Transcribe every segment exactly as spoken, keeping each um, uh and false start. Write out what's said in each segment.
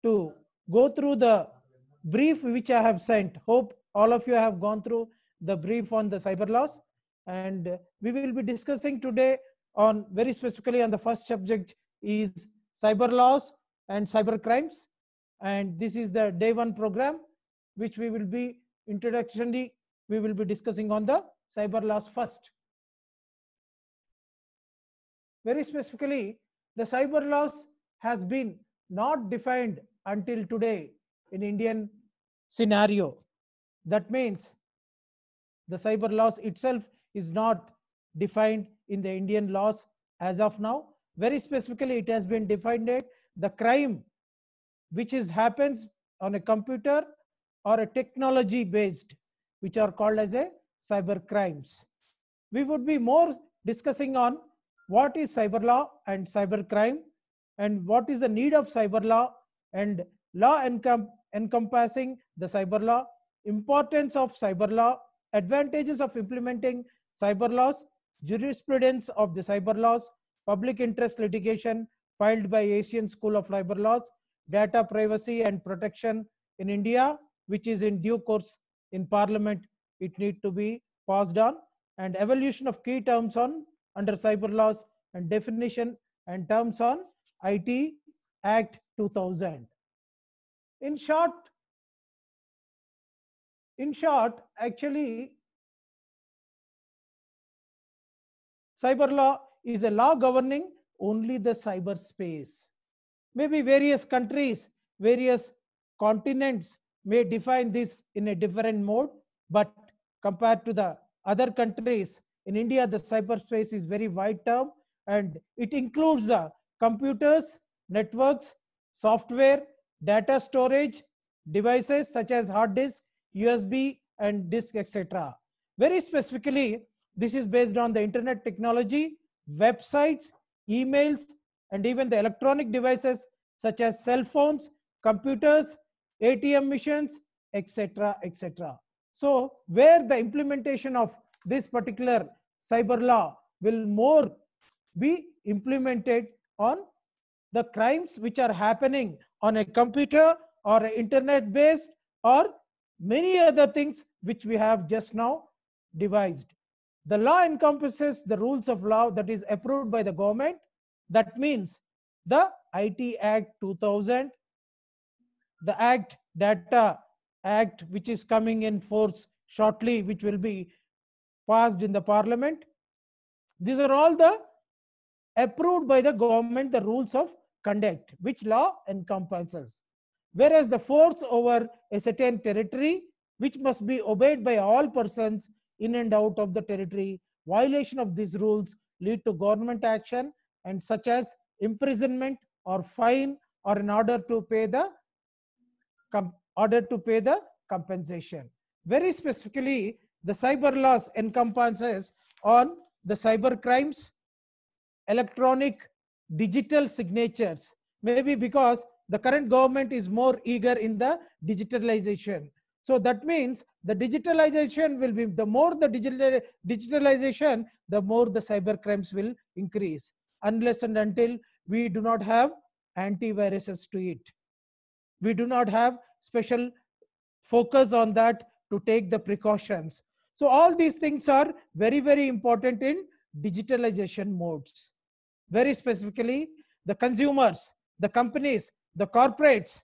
to go through the brief which I have sent. Hope all of you have gone through the brief on the cyber laws, and we will be discussing today on very specifically on the first subject is cyber laws and cyber crimes. And this is the day one program, which we will be introductionally, we will be discussing on the cyber laws first. Very specifically, the cyber laws has been not defined until today in Indian scenario. That means the cyber laws itself is not defined in the Indian laws as of now. Very specifically, it has been defined that the crime which is happens on a computer or a technology based, which are called as a cyber crimes. We would be more discussing on what is cyber law and cyber crime, and what is the need of cyber law and law encom encompassing the cyber law, importance of cyber law, advantages of implementing cyber laws, jurisprudence of the cyber laws, public interest litigation filed by Asian School of Cyber Laws, data privacy and protection in India, which is in due course in Parliament, it need to be passed on, and evolution of key terms on under cyber laws and definition and terms on I T Act two thousand. In short, in short, actually, cyber law is a law governing only the cyberspace. Maybe various countries, various continents may define this in a different mode, but compared to the other countries, in India, the cyberspace is very wide term, and it includes the computers, networks, software, data storage, devices such as hard disk, U S B and disk, et cetera. Very specifically, this is based on the internet technology, websites, emails, and even the electronic devices such as cell phones, computers, A T M machines, et cetera, et cetera. So, where the implementation of this particular cyber law will more be implemented on the crimes which are happening on a computer or a internet based or many other things which we have just now devised. The law encompasses the rules of law that is approved by the government. That means the I T Act two thousand, the Act Data Act, which is coming in force shortly, which will be passed in the Parliament. These are all the approved by the government, the rules of conduct, which law encompasses. Whereas the force over a certain territory, which must be obeyed by all persons in and out of the territory, violation of these rules lead to government action, and such as imprisonment or fine or in order to pay the order to pay the compensation. Very specifically, the cyber laws encompasses on the cyber crimes, electronic digital signatures, maybe because the current government is more eager in the digitalization. So that means the digitalization will be, the more the digital digitalization, the more the cyber crimes will increase, unless and until we do not have antiviruses to it. We do not have special focus on that to take the precautions. So all these things are very, very important in digitalization modes. Very specifically, the consumers, the companies, the corporates,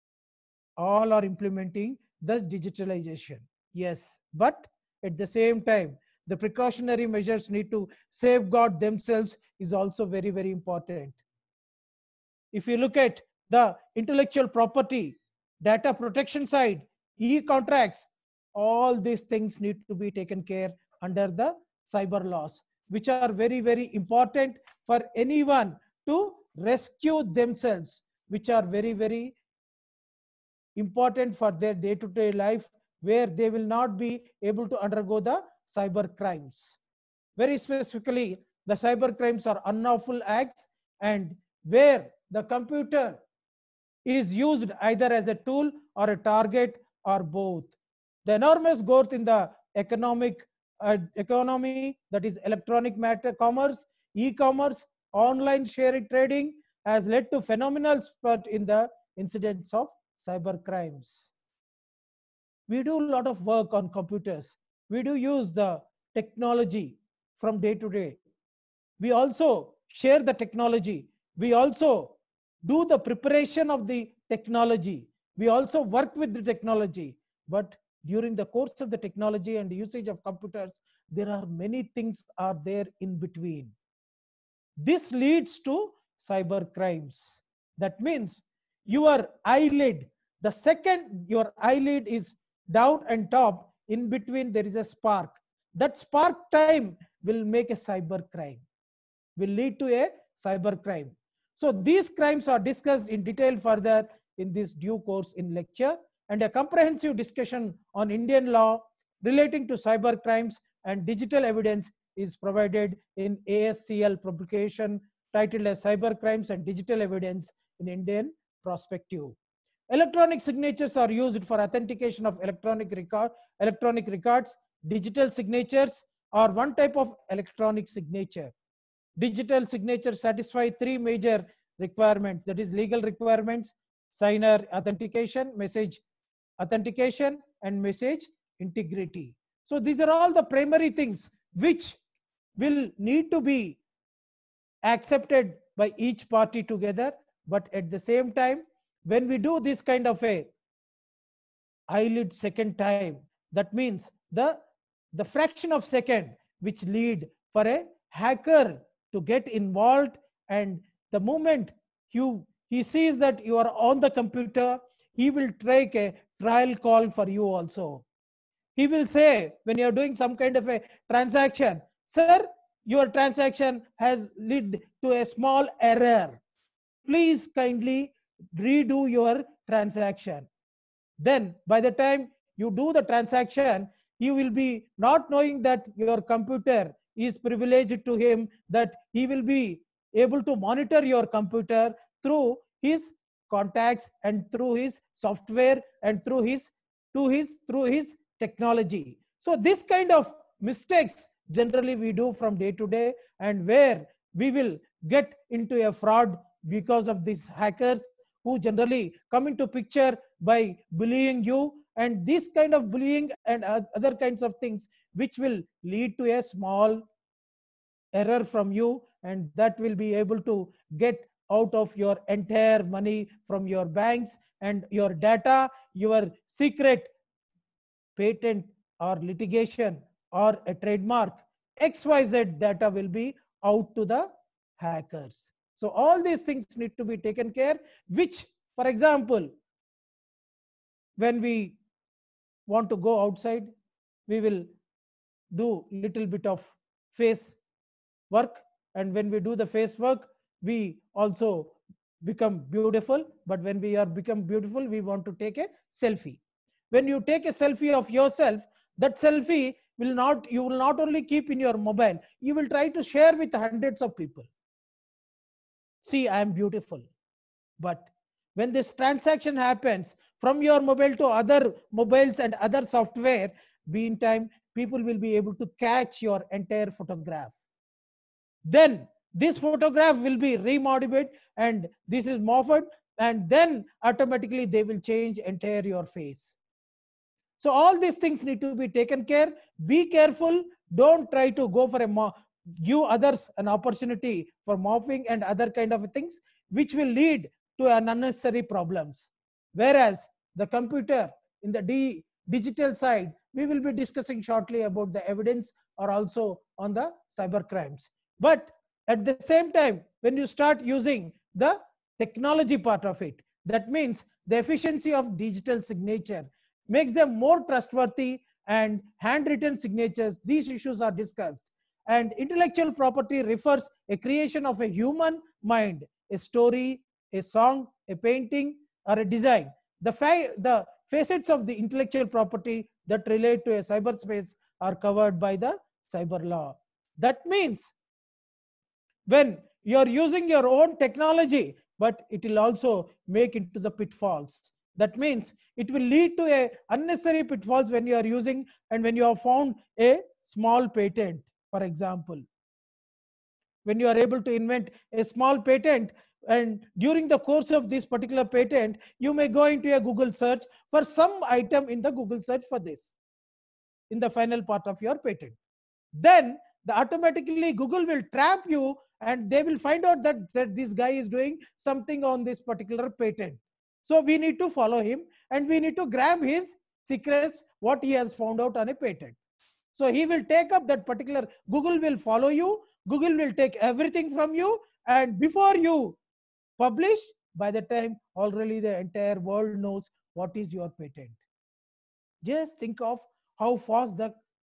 all are implementing the digitalization. Yes, but at the same time, the precautionary measures need to safeguard themselves is also very, very important. If you look at the intellectual property, data protection side, e-contracts, all these things need to be taken care under the cyber laws, which are very, very important for anyone to rescue themselves, which are very, very important for their day-to-day life, where they will not be able to undergo the cyber crimes. Very specifically, the cyber crimes are unlawful acts, and where the computer is used either as a tool or a target or both. The enormous growth in the economic uh, economy, that is electronic matter commerce, e-commerce, online share trading, has led to phenomenal spurt in the incidents of cyber crimes. We do a lot of work on computers. We do use the technology from day to day. We also share the technology. We also do the preparation of the technology. We also work with the technology. But during the course of the technology and the usage of computers, there are many things are there in between. This leads to cyber crimes. That means your eyelid, the second your eyelid is down and top, in between there is a spark. That spark time will make a cyber crime, will lead to a cyber crime. So these crimes are discussed in detail further in this due course in lecture, and a comprehensive discussion on Indian law relating to cyber crimes and digital evidence is provided in A S C L publication titled as Cyber Crimes and Digital Evidence in Indian Perspective. Electronic signatures are used for authentication of electronic record, electronic records. Digital signatures are one type of electronic signature. Digital signatures satisfy three major requirements, that is legal requirements, signer authentication, message authentication, and message integrity. So these are all the primary things which will need to be accepted by each party together. But at the same time, when we do this kind of a eyelid second time, that means the the fraction of second which lead for a hacker to get involved, and the moment you he sees that you are on the computer, he will take a trial call for you also. He will say, when you are doing some kind of a transaction, sir, your transaction has led to a small error, please kindly redo your transaction. Then by the time you do the transaction, you will be not knowing that your computer is privileged to him, that he will be able to monitor your computer through his contacts and through his software and through his to his through his technology. So this kind of mistakes generally we do from day to day, and where we will get into a fraud because of these hackers who generally come into picture by bullying you, and this kind of bullying and other kinds of things which will lead to a small error from you, and that will be able to get out of your entire money from your banks, and your data, your secret patent or litigation or a trademark X Y Z data will be out to the hackers. So all these things need to be taken care, which, for example, when we want to go outside, we will do little bit of face work, and when we do the face work, we also become beautiful. But when we are become beautiful, we want to take a selfie. When you take a selfie of yourself, that selfie will not, you will not only keep in your mobile, you will try to share with hundreds of people. See, I am beautiful. But when this transaction happens from your mobile to other mobiles and other software, meantime, people will be able to catch your entire photograph. Then this photograph will be remodified, and this is morphed, and then automatically they will change entire your face. So all these things need to be taken care. Be careful. Don't try to go for a give others an opportunity for morphing and other kind of things, which will lead to an unnecessary problems. Whereas the computer in the D digital side, we will be discussing shortly about the evidence or also on the cyber crimes. But at the same time, when you start using the technology part of it, that means the efficiency of digital signature makes them more trustworthy, and handwritten signatures, these issues are discussed. And intellectual property refers a creation of a human mind, a story, a song, a painting, or a design. The, fa the facets of the intellectual property that relate to a cyberspace are covered by the cyber law. That means when you are using your own technology, but it will also make into the pitfalls. That means it will lead to a unnecessary pitfalls when you are using, and when you have found a small patent, for example. When you are able to invent a small patent, And during the course of this particular patent, you may go into a Google search for some item in the Google search for this, in the final part of your patent. Then the automatically Google will trap you, and they will find out that, that this guy is doing something on this particular patent. So we need to follow him, and we need to grab his secrets, what he has found out on a patent. So he will take up that particular, Google will follow you, Google will take everything from you, and before you publish, by the time already the entire world knows what is your patent. Just think of how fast the,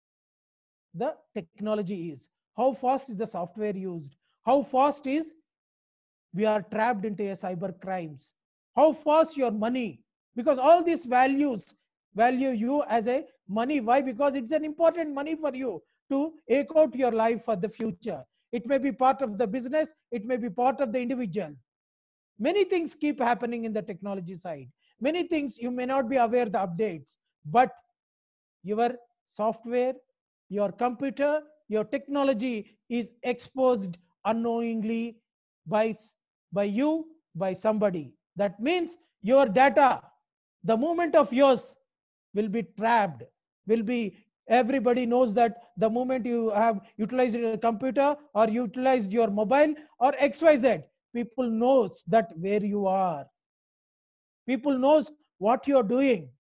the technology is, how fast is the software used, how fast is we are trapped into a cyber crimes, how fast your money, because all these values value you as a money. Why? Because it's an important money for you to eke out your life for the future. It may be part of the business, it may be part of the individual. Many things keep happening in the technology side. Many things you may not be aware the updates, but your software, your computer, your technology is exposed unknowingly by, by you, by somebody. That means your data, the movement of yours will be trapped, will be, everybody knows that the moment you have utilized your computer or utilized your mobile or X Y Z, people knows that where you are. People knows what you're doing.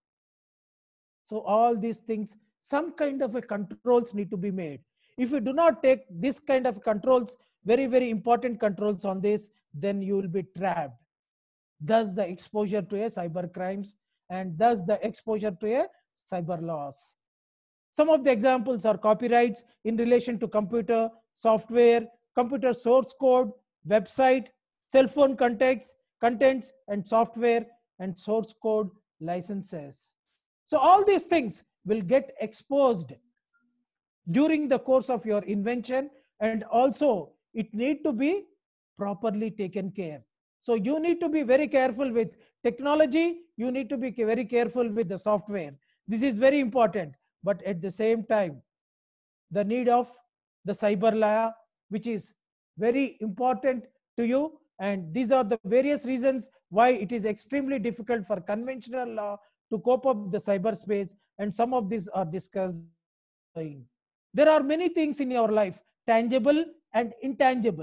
So all these things, some kind of a controls need to be made. If you do not take this kind of controls, very, very important controls on this, then you will be trapped. Thus the exposure to a cyber crimes, and thus the exposure to a cyber loss. Some of the examples are copyrights in relation to computer, software, computer source code, website, cell phone contents, contents and software and source code licenses. So all these things will get exposed during the course of your invention, and also it need to be properly taken care. So you need to be very careful with technology. You need to be very careful with the software. This is very important. But at the same time, the need of the cyber law, which is very important to you. And these are the various reasons why it is extremely difficult for conventional law to cope up the cyberspace. And some of these are discussed. There are many things in your life, tangible and intangible.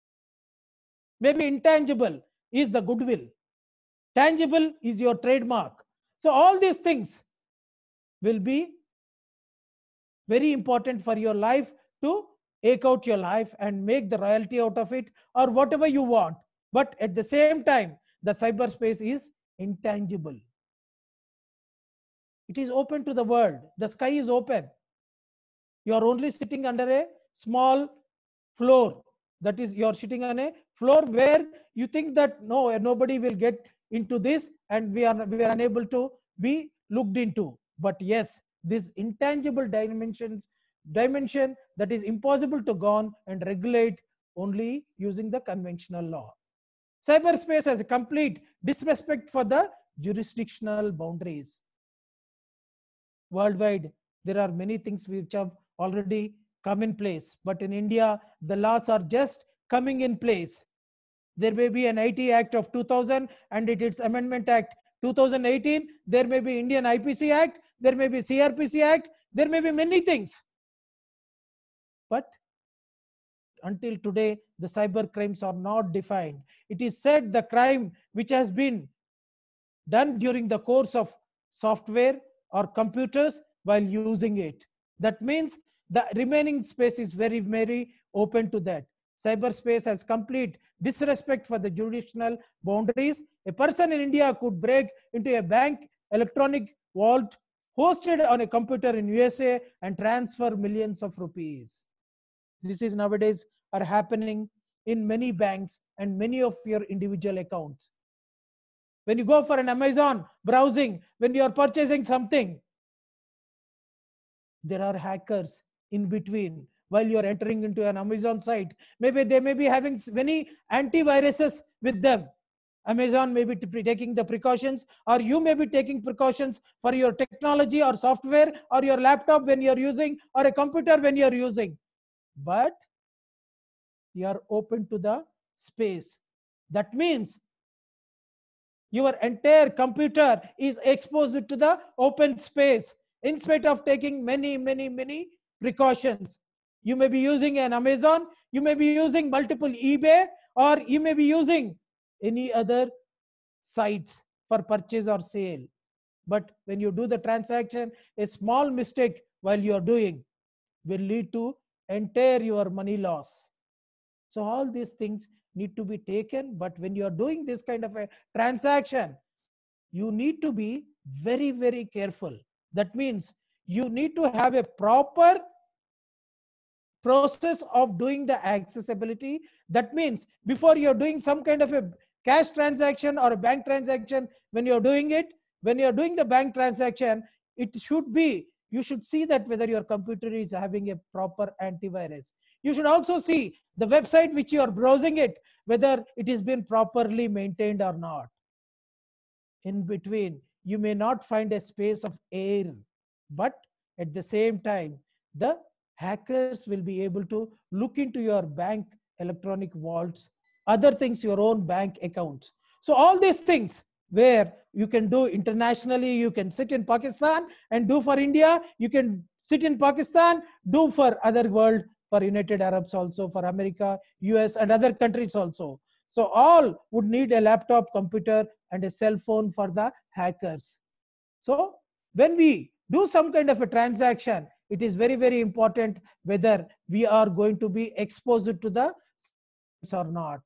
Maybe intangible is the goodwill. Tangible is your trademark. So all these things will be very important for your life to eke out your life and make the royalty out of it or whatever you want. But at the same time, the cyberspace is intangible. It is open to the world. The sky is open. You are only sitting under a small floor. That is, you are sitting on a floor where you think that no, nobody will get into this, and we are, we are unable to be looked into. But yes, this intangible dimensions, dimension that is impossible to go on and regulate only using the conventional law. Cyberspace has a complete disrespect for the jurisdictional boundaries. Worldwide, there are many things which have already come in place, but in India, the laws are just coming in place. There may be an I T Act of two thousand and it is Amendment Act two thousand eighteen. There may be Indian I P C Act. There may be C R P C Act. There may be many things. But until today, the cyber crimes are not defined. It is said the crime which has been done during the course of software or computers while using it. That means the remaining space is very, very open to that. Cyberspace has complete disrespect for the jurisdictional boundaries. A person in India could break into a bank electronic vault hosted on a computer in U S A and transfer millions of rupees. This is nowadays are happening in many banks and many of your individual accounts. When you go for an Amazon browsing, when you are purchasing something, there are hackers in between while you are entering into an Amazon site. Maybe they may be having many antiviruses with them. Amazon may be taking the precautions, or you may be taking precautions for your technology or software or your laptop when you are using, or a computer when you are using. But you are open to the space. That means your entire computer is exposed to the open space in spite of taking many, many, many precautions. You may be using an Amazon, you may be using multiple eBay, or you may be using any other sites for purchase or sale. But when you do the transaction, a small mistake while you are doing will lead to entire your money loss. So all these things need to be taken. But when you are doing this kind of a transaction, you need to be very, very careful. That means you need to have a proper process of doing the accessibility. That means before you're doing some kind of a cash transaction or a bank transaction, when you're doing it, when you're doing the bank transaction, it should be, you should see that whether your computer is having a proper antivirus. You should also see the website which you are browsing it, whether it has been properly maintained or not. In between, you may not find a space of air, but at the same time, the hackers will be able to look into your bank electronic vaults, other things, your own bank accounts. So all these things where you can do internationally, you can sit in Pakistan and do for India, you can sit in Pakistan, do for other world, for United Arabs also, for America, U S and other countries also. So all would need a laptop, computer and a cell phone for the hackers. So when we do some kind of a transaction, it is very, very important whether we are going to be exposed to the or not.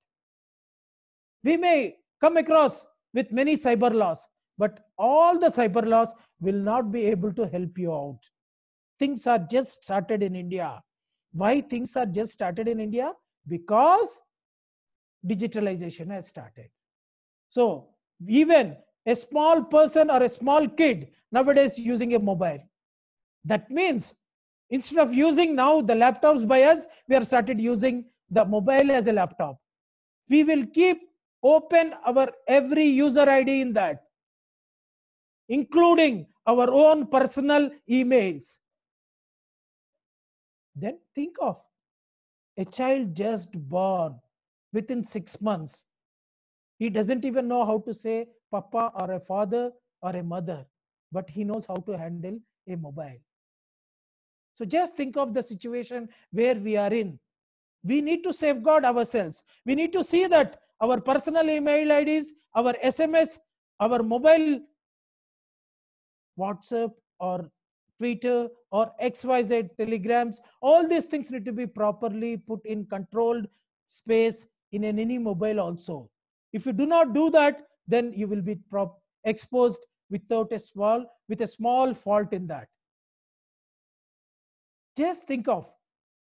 We may come across with many cyber laws, but all the cyber laws will not be able to help you out. Things are just started in India. Why things are just started in India? Because digitalization has started. So even a small person or a small kid nowadays using a mobile. That means instead of using now the laptops by us, we have started using the mobile as a laptop. We will keep open our every user I D in that, including our own personal emails. Then think of a child just born within six months. He doesn't even know how to say papa or a father or a mother, but he knows how to handle a mobile. So just think of the situation where we are in. We need to safeguard ourselves. We need to see that our personal email I Ds, our S M S, our mobile, WhatsApp or Twitter or X Y Z telegrams, all these things need to be properly put in controlled space in an any mobile also. If you do not do that, then you will be prop exposed without a small, with a small fault in that. Just think of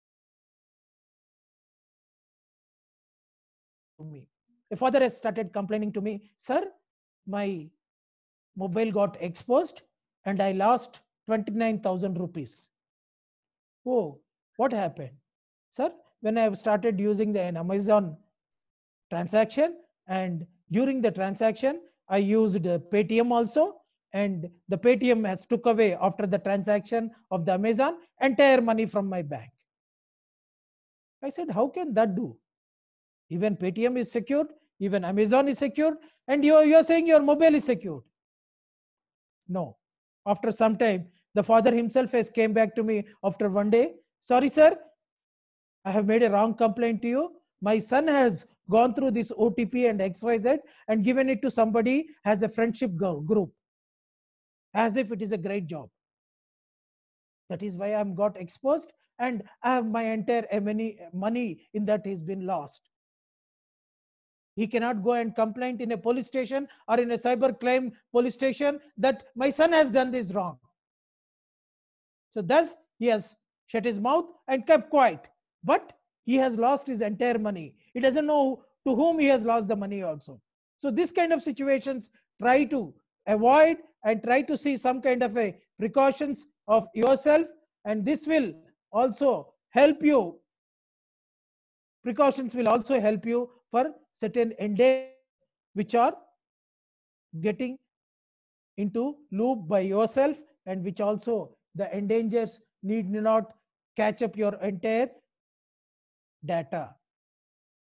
me. A father has started complaining to me, sir, my mobile got exposed and I lost twenty-nine thousand rupees. Oh, what happened? Sir, when I have started using the an Amazon transaction, and during the transaction, I used Paytm also, and the Paytm has took away after the transaction of the Amazon entire money from my bank. I said, how can that do? Even Paytm is secured, even Amazon is secured, and you you are saying your mobile is secured. No. After some time, the father himself has came back to me after one day. Sorry, sir, I have made a wrong complaint to you. My son has gone through this O T P and X Y Z and given it to somebody as a friendship group, as if it is a great job. That is why I'm got exposed and I have my entire money, money in that has been lost. He cannot go and complain in a police station or in a cyber crime police station that my son has done this wrong. So thus he has shut his mouth and kept quiet. But he has lost his entire money. He doesn't know to whom he has lost the money also. So this kind of situations, try to avoid and try to see some kind of a precautions of yourself, and this will also help you. Precautions will also help you for certain endangers which are getting into loop by yourself, and which also the endangers need not catch up your entire data.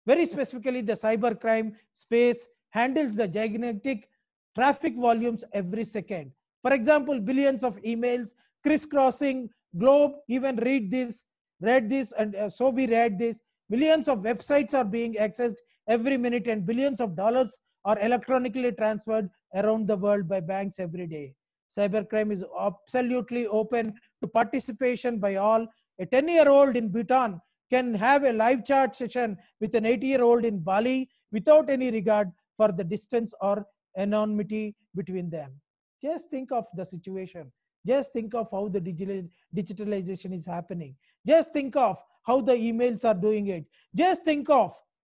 Very specifically, the cybercrime space handles the gigantic traffic volumes every second. For example, billions of emails crisscrossing globe, even read this, read this, and uh, so we read this. Millions of websites are being accessed every minute, and billions of dollars are electronically transferred around the world by banks every day. Cybercrime is absolutely open to participation by all. A ten year old in Bhutan can have a live chat session with an eighty year old in Bali without any regard for the distance or anonymity between them. Just think of the situation. Just think of how the digital digitalization is happening. Just think of how the emails are doing it. Just think of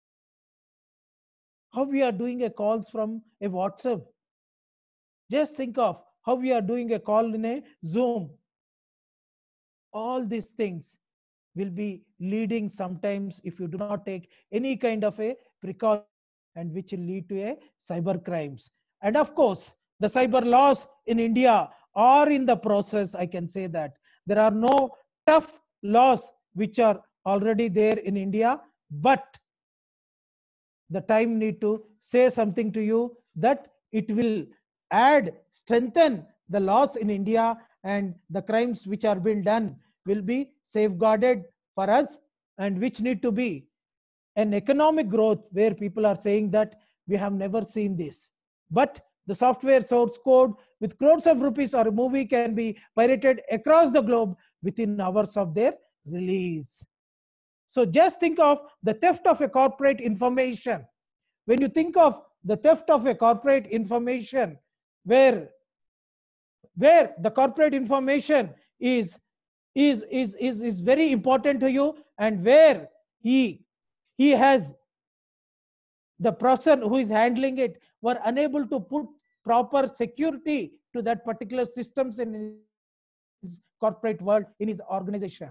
how we are doing a calls from a WhatsApp. Just think of how we are doing a call in a Zoom. All these things will be leading sometimes, if you do not take any kind of a precaution, and which will lead to a cyber crimes. And of course, the cyber laws in India are in the process. I can say that there are no tough laws which are already there in India, but the time need to say something to you that it will add, strengthen the laws in India, and the crimes which are being done will be safeguarded for us, and which need to be an economic growth where people are saying that we have never seen this. But the software source code with crores of rupees or a movie can be pirated across the globe within hours of their release. So just think of the theft of a corporate information. When you think of the theft of a corporate information, where where the corporate information is is is is, is very important to you, and where he he has the person who is handling it were unable to put proper security to that particular systems in his corporate world, in his organization.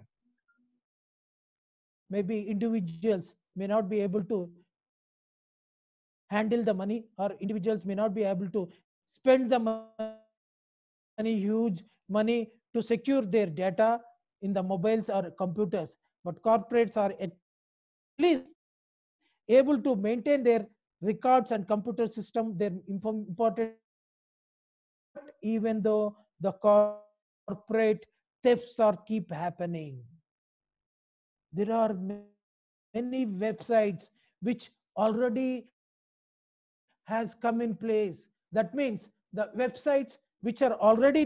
Maybe individuals may not be able to handle the money, or individuals may not be able to spend the money, huge money, to secure their data in the mobiles or computers. But corporates are at least able to maintain their records and computer system, their important information. But even though the corporate thefts are keep happening, there are many websites which already has come in place. That means the websites which are already there, which the government is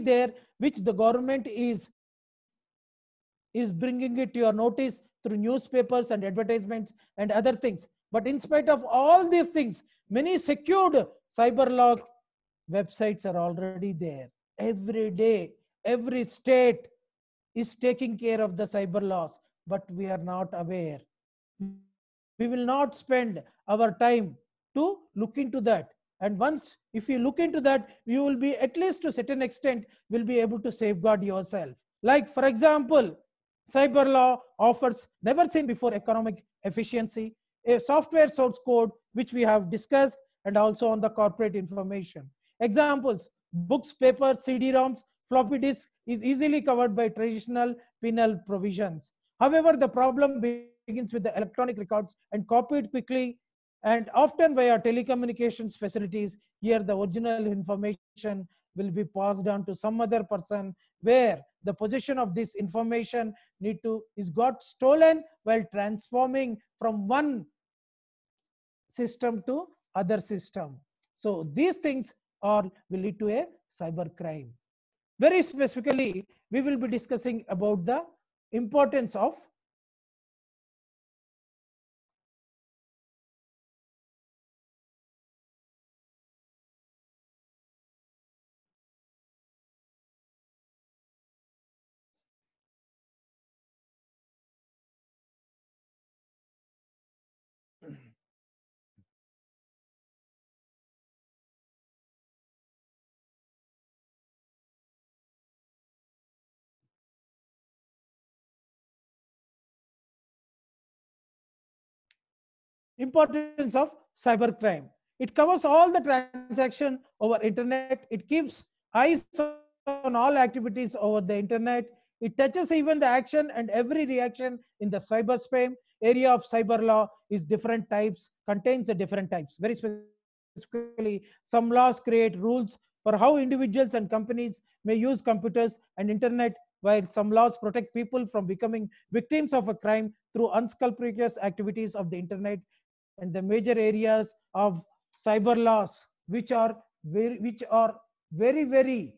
is bringing it to your notice through newspapers and advertisements and other things. But in spite of all these things, many secured cyber law websites are already there. Every day, every state is taking care of the cyber laws, but we are not aware. We will not spend our time to look into that. And once, if you look into that, you will be, at least to a certain extent, will be able to safeguard yourself. Like, for example, cyber law offers never seen before economic efficiency, a software source code which we have discussed, and also on the corporate information. Examples: books, paper, C D ROMs, floppy disk is easily covered by traditional penal provisions. However, the problem begins with the electronic records and copied quickly and often via telecommunications facilities. Here, the original information will be passed on to some other person, where the possession of this information need to is got stolen while transforming from one system to other system. So these things are will lead to a cyber crime. Very specifically, we will be discussing about the importance of importance of cybercrime. It covers all the transaction over internet. It keeps eyes on all activities over the internet. It touches even the action and every reaction in the cyberspace. area of cyber law is different types, contains the different types. Very specifically, some laws create rules for how individuals and companies may use computers and internet, while some laws protect people from becoming victims of a crime through unscrupulous activities of the internet. And the major areas of cyber laws which are very which are very very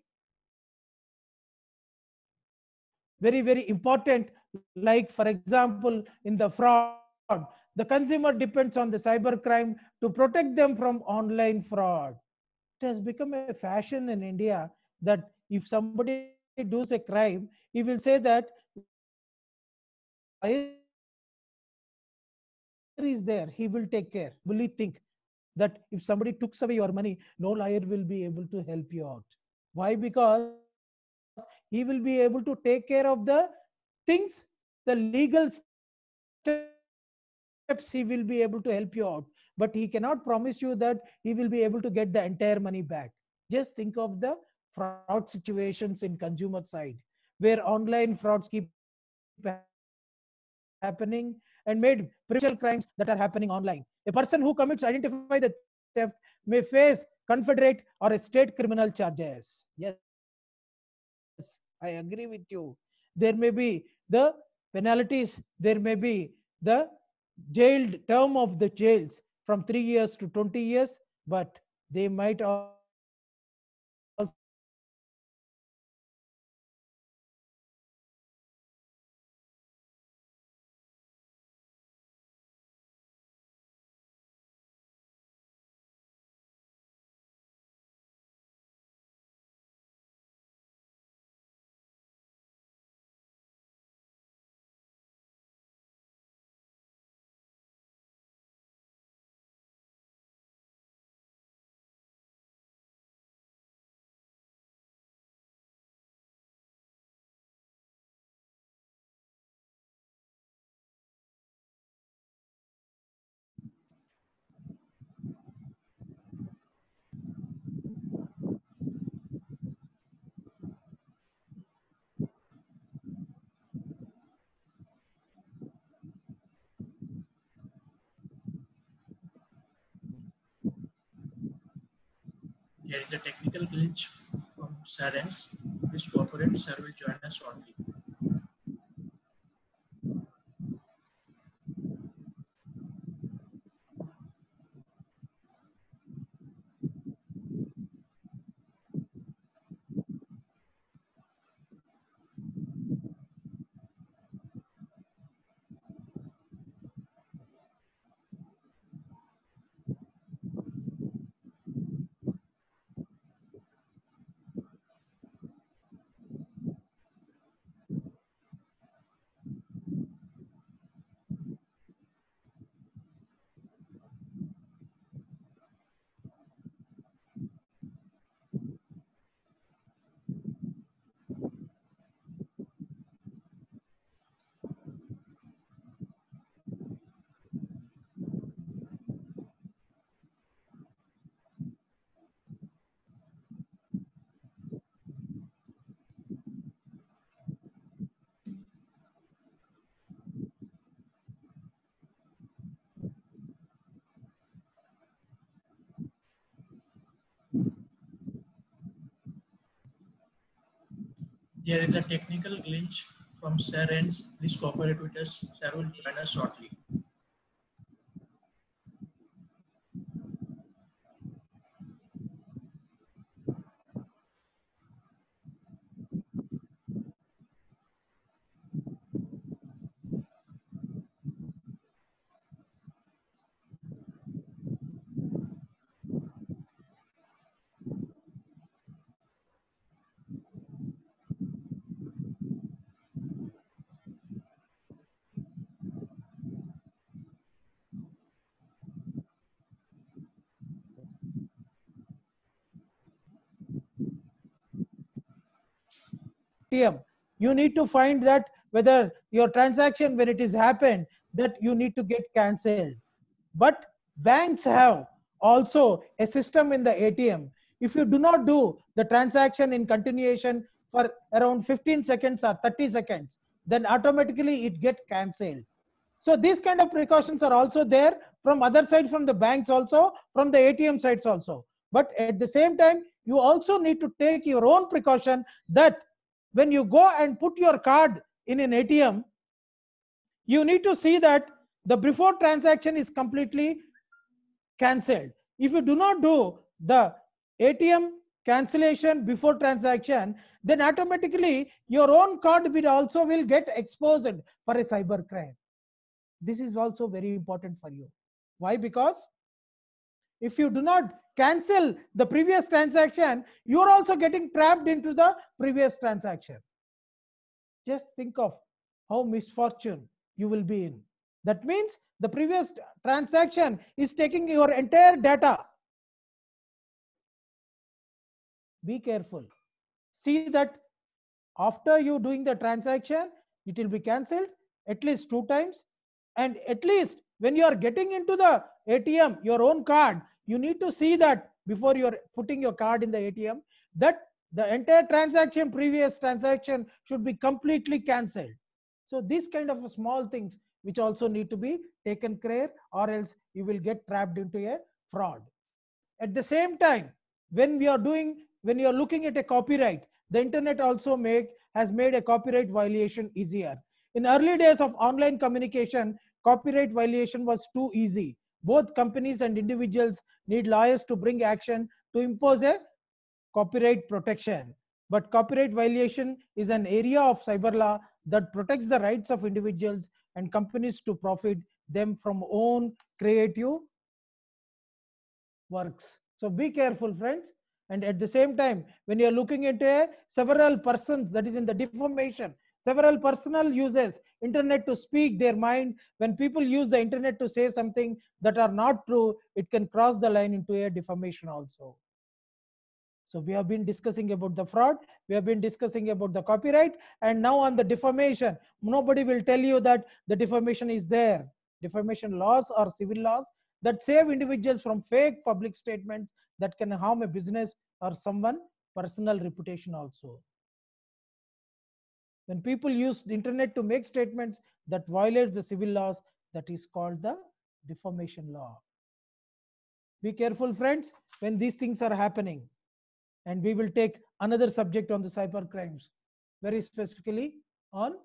very very important, like for example in the fraud, the consumer depends on the cyber crime to protect them from online fraud. It has become a fashion in India that if somebody does a crime, he will say that lawyer is there, he will take care. Will he think that if somebody took away your money, no lawyer will be able to help you out? Why? Because he will be able to take care of the things, the legal steps he will be able to take care of the things, the legal steps he will be able to help you out. But he cannot promise you that he will be able to get the entire money back. Just think of the fraud situations in consumer side, where online frauds keep happening and made prevention crimes that are happening online. A person who commits identify the theft may face confederate or a state criminal charges. Yes, I agree with you. There may be the penalties, there may be the penalties, there may be the jailed term of the jails from three years to twenty years, but they might also lead to fines of up to ten lakhs rupees. Yes, I agree with you. There may be the penalties, there may be the jailed term of the jails from three years to twenty years, but they might also lead to fines of up to ten lakhs rupees. Yes, I agree with you. There may be the penalties, there may be the jailed term of the jails from three years to twenty years, but they might also lead to fines of up to ten lakhs rupees. Yes, I agree with you. There is a technical glitch from Sarens. Please cooperate. Sir will join us shortly. There is a technical glitch from Sir Ends. Please cooperate with us. Sir will join us shortly. A T M, you need to find that whether your transaction when it is happened, that you need to get cancelled. But banks have also a system in the A T M. If you do not do the transaction in continuation for around fifteen seconds or thirty seconds, then automatically it get cancelled. So these kind of precautions are also there from other side, from the banks also, from the A T M sites also. But at the same time, you also need to take your own precaution that when you go and put your card in an A T M, you need to see that the before transaction is completely cancelled. If you do not do the A T M cancellation before transaction, then automatically your own card will also will get exposed for a cyber crime. This is also very important for you. Why? Because if you do not cancel the previous transaction, you are also getting trapped into the previous transaction. Just think of how misfortune you will be in. That means the previous transaction is taking your entire data. Be careful. See that after you doing the transaction, it will be cancelled at least two times. And at least when you are getting into the A T M, your own card, you need to see that before you are putting your card in the A T M, that the entire transaction, previous transaction should be completely cancelled. So these kind of small things which also need to be taken care, or else you will get trapped into a fraud. At the same time, when we are doing, when you are looking at a copyright, the internet also make has made a copyright violation easier. In early days of online communication, copyright violation was too easy. Both companies and individuals need lawyers to bring action to impose a copyright protection. But copyright violation is an area of cyber law that protects the rights of individuals and companies to profit them from own creative works. So be careful, friends. And at the same time, when you are looking at a several persons, that is in the defamation, several personal uses internet to speak their mind. When people use the internet to say something that are not true, it can cross the line into a defamation also. So we have been discussing about the fraud, we have been discussing about the copyright, and now on the defamation. Nobody will tell you that the defamation is there. Defamation laws or civil laws that save individuals from fake public statements that can harm a business or someone personal reputation also. When people use the internet to make statements that violate the civil laws, that is called the defamation law. Be careful, friends, when these things are happening. And we will take another subject on the cyber crimes, very specifically on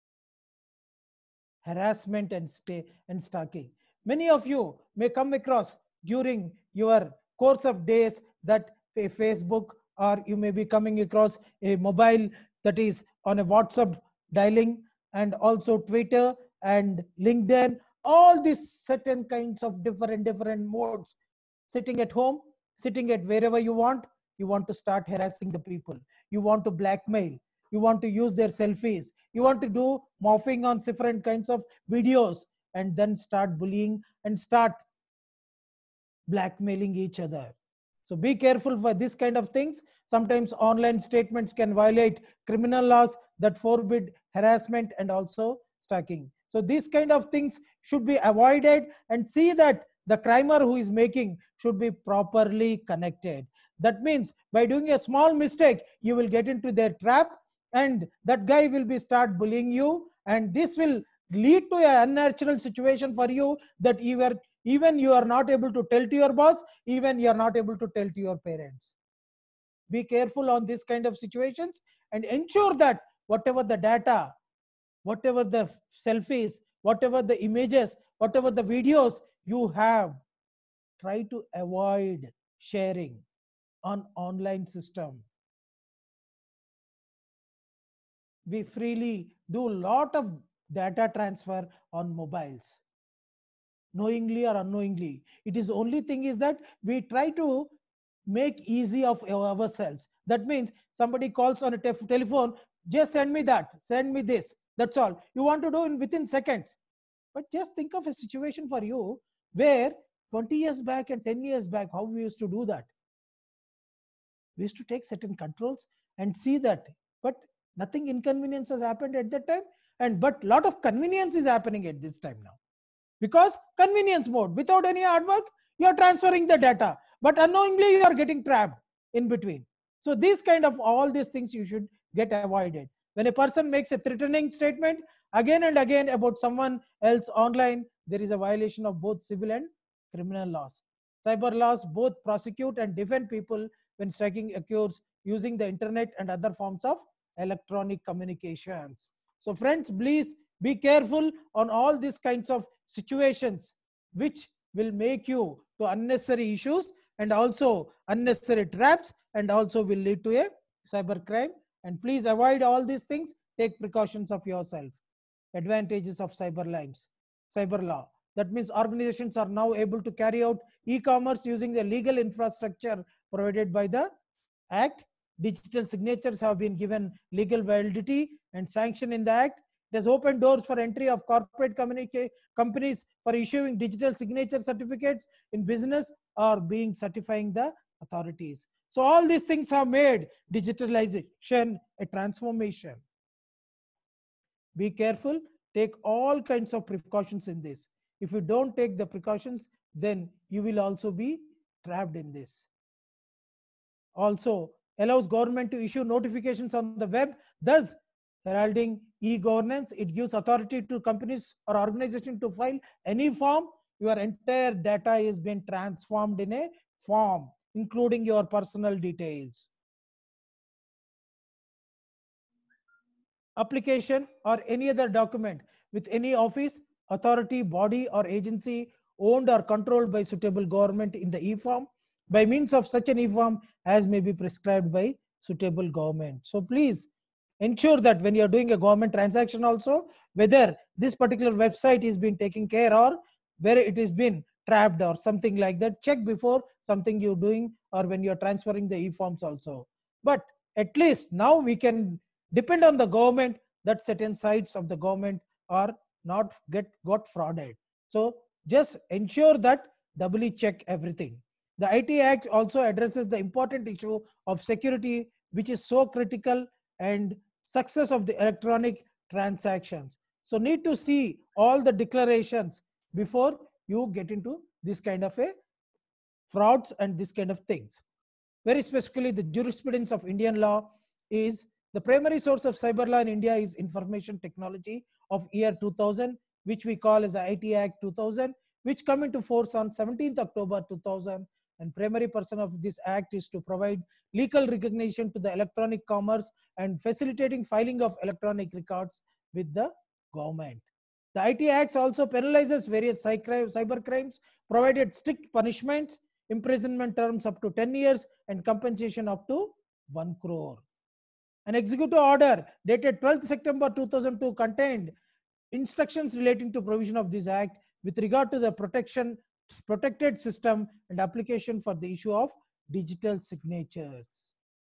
harassment and stay and stalking. Many of you may come across during your course of days that a Facebook, or you may be coming across a mobile that is on a WhatsApp dialing, and also Twitter and LinkedIn, all these certain kinds of different different modes. Sitting at home, sitting at wherever you want, you want to start harassing the people, you want to blackmail, you want to use their selfies, you want to do morphing on different kinds of videos, and then start bullying and start blackmailing each other. So be careful for this kind of things. Sometimes online statements can violate criminal laws that forbid harassment and also stalking. So these kind of things should be avoided, and see that the crimer who is making should be properly connected. That means by doing a small mistake, you will get into their trap, and that guy will be start bullying you, and this will lead to an unnatural situation for you, that you are, even you are not able to tell to your boss, even you are not able to tell to your parents. Be careful on this kind of situations, and ensure that whatever the data, whatever the selfies, whatever the images, whatever the videos you have, try to avoid sharing on online system. We freely do a lot of data transfer on mobiles, knowingly or unknowingly. It is only thing is that we try to make easy of ourselves. That means somebody calls on a te telephone, just send me that, send me this, that's all you want to do in within seconds. But just think of a situation for you where twenty years back and ten years back, how we used to do that. We used to take certain controls and see that, but nothing inconvenience has happened at that time, and but lot of convenience is happening at this time now, because convenience mode, without any hard work, you are transferring the data, but unknowingly you are getting trapped in between. So these kind of all these things you should get avoided. When a person makes a threatening statement, again and again about someone else online, there is a violation of both civil and criminal laws. Cyber laws both prosecute and defend people when striking occurs using the internet and other forms of electronic communications. So friends, please be careful on all these kinds of situations which will make you to unnecessary issues and also unnecessary traps, and also will lead to a cyber crime. And please avoid all these things. Take precautions of yourself. Advantages of cyber limes, cyber law. That means organizations are now able to carry out e-commerce using the legal infrastructure provided by the Act. Digital signatures have been given legal validity and sanction in the Act. It has opened doors for entry of corporate companies for issuing digital signature certificates in business or being certifying the authorities. So all these things have made digitalization a transformation. Be careful, take all kinds of precautions in this. If you don't take the precautions, then you will also be trapped in this. Also allows government to issue notifications on the web, thus heralding e-governance. It gives authority to companies or organizations to file any form. Your entire data is being transformed in a form, including your personal details. Application or any other document with any office, authority, body or agency owned or controlled by suitable government in the e-form by means of such an e-form as may be prescribed by suitable government. So please ensure that when you are doing a government transaction also, whether this particular website is being taken care or where it is been trapped or something like that, check before something you're doing or when you're transferring the e-forms also. But at least now we can depend on the government that certain sites of the government are not get got frauded. So just ensure that doubly check everything. The I T Act also addresses the important issue of security, which is so critical, and success of the electronic transactions. So need to see all the declarations before you get into this kind of a frauds and this kind of things. Very specifically, the jurisprudence of Indian law is the primary source of cyber law in India is information technology of year two thousand, which we call as the I T Act two thousand, which come into force on seventeenth October two thousand. And primary purpose of this act is to provide legal recognition to the electronic commerce and facilitating filing of electronic records with the government. The I T Act also penalizes various cyber crimes, provided strict punishments, imprisonment terms up to ten years, and compensation up to one crore. An executive order dated twelfth September two thousand two contained instructions relating to provision of this act with regard to the protection protected system and application for the issue of digital signatures.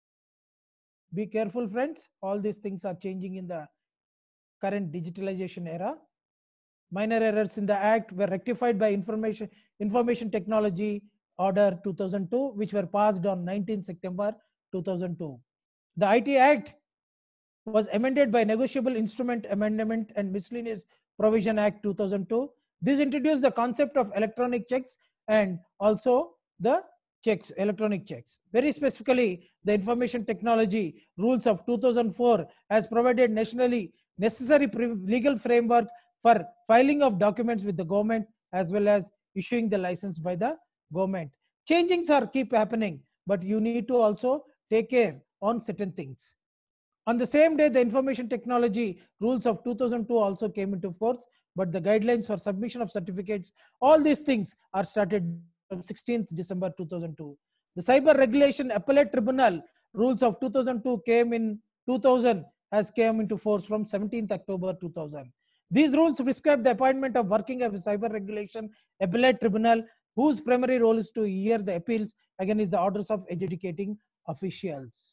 Be careful, friends. All these things are changing in the current digitalization era. Minor errors in the act were rectified by information information technology order two thousand two, which were passed on nineteenth September two thousand two. The I T Act was amended by Negotiable Instrument Amendment and Miscellaneous Provision Act two thousand two. This introduced the concept of electronic checks and also the checks, electronic checks. Very specifically, the Information Technology Rules of two thousand four has provided nationally necessary legal framework for filing of documents with the government as well as issuing the license by the government. Changings are keep happening, but you need to also take care on certain things. On the same day, the Information Technology Rules of two thousand two also came into force, but the guidelines for submission of certificates, all these things are started from sixteenth December two thousand two. The Cyber Regulation Appellate Tribunal Rules of two thousand two came in two thousand has came into force from seventeenth October two thousand. These rules prescribe the appointment of working of a Cyber Regulation Appellate Tribunal, whose primary role is to hear the appeals against the orders of adjudicating officials.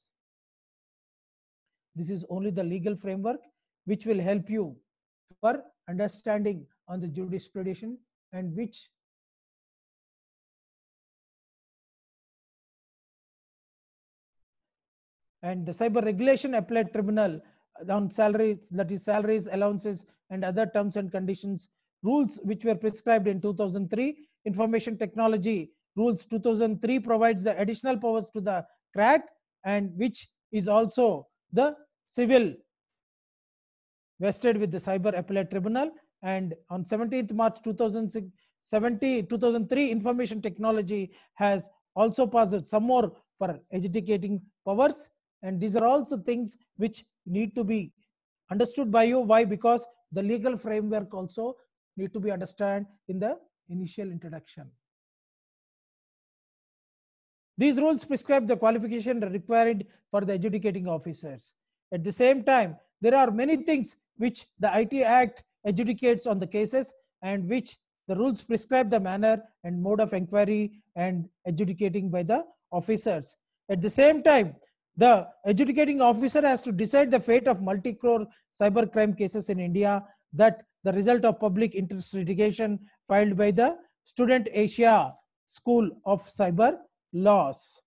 This is only the legal framework which will help you for understanding on the jurisprudence, and which and the Cyber Regulation Appellate Tribunal on salaries, that is salaries, allowances and other terms and conditions, rules which were prescribed in two thousand three. Information Technology Rules two thousand three provides the additional powers to the C R A T, and which is also the civil vested with the Cyber Appellate Tribunal, and on seventeenth March two thousand three, Information Technology has also passed some more for adjudicating powers, and these are also things which need to be understood by you. Why? Because the legal framework also need to be understood in the initial introduction. These rules prescribe the qualification required for the adjudicating officers. At the same time, there are many things which the I T Act adjudicates on the cases, and which the rules prescribe the manner and mode of inquiry and adjudicating by the officers. At the same time, the adjudicating officer has to decide the fate of multi-crore cybercrime cases in India, that the result of public interest litigation filed by the Student Asia School of Cyber Laws.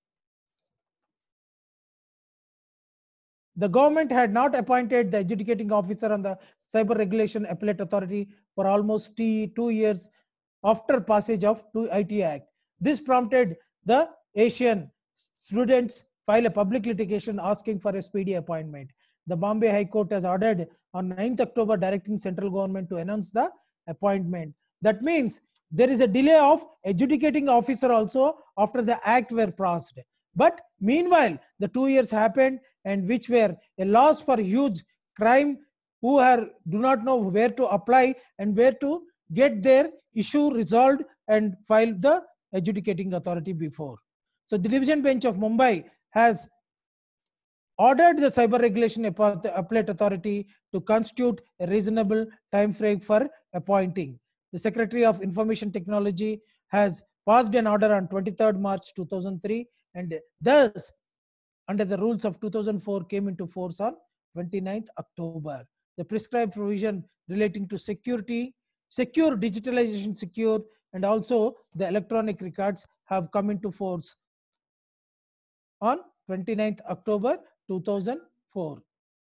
The government had not appointed the adjudicating officer on the Cyber Regulation Appellate Authority for almost two years after passage of the I T Act. This prompted the Asian students file a public litigation asking for a speedy appointment. The Bombay High Court has ordered on ninth October directing central government to announce the appointment. That means there is a delay of adjudicating officer also after the act were passed. But meanwhile, the two years happened, and which were a loss for huge crime, who are do not know where to apply and where to get their issue resolved and file the adjudicating authority before. So the division bench of Mumbai has ordered the Cyber Regulation Appellate Authority to constitute a reasonable time frame for appointing. The Secretary of Information Technology has passed an order on twenty-third March two thousand three, and thus under the rules of two thousand four came into force on twenty-ninth October. The prescribed provision relating to security, secure digitalization, secure, and also the electronic records have come into force on twenty-ninth October two thousand four.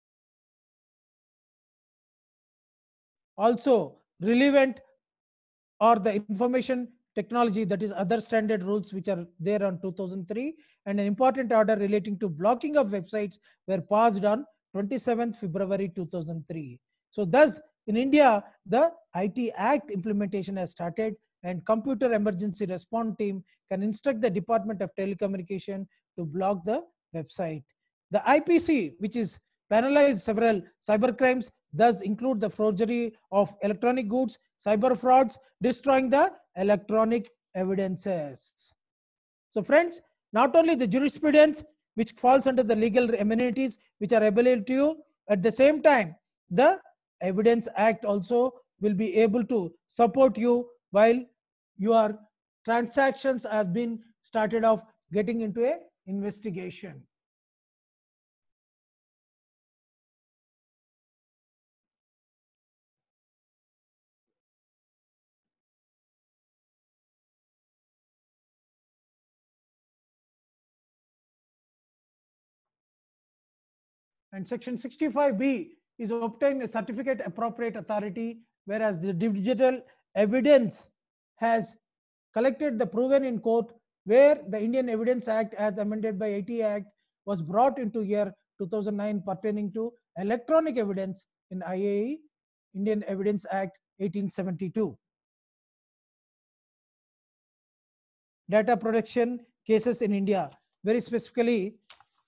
Also relevant are the information technology, that is other standard rules which are there on two thousand three, and an important order relating to blocking of websites were passed on twenty-seventh February two thousand three. So thus in India, the I T Act implementation has started, and Computer Emergency Response Team can instruct the Department of Telecommunication to block the website. The I P C, which is penalized several cyber crimes, thus include the forgery of electronic goods, cyber frauds, destroying the electronic evidences. So friends, not only the jurisprudence which falls under the legal amenities which are available to you, at the same time the Evidence Act also will be able to support you while your transactions have been started off getting into a investigation. And section sixty-five B is obtain a certificate appropriate authority, whereas the digital evidence has collected the proven in court, where the Indian Evidence Act as amended by I T Act was brought into year two thousand nine pertaining to electronic evidence in I A E, Indian Evidence Act eighteen seventy-two. Data protection cases in India, very specifically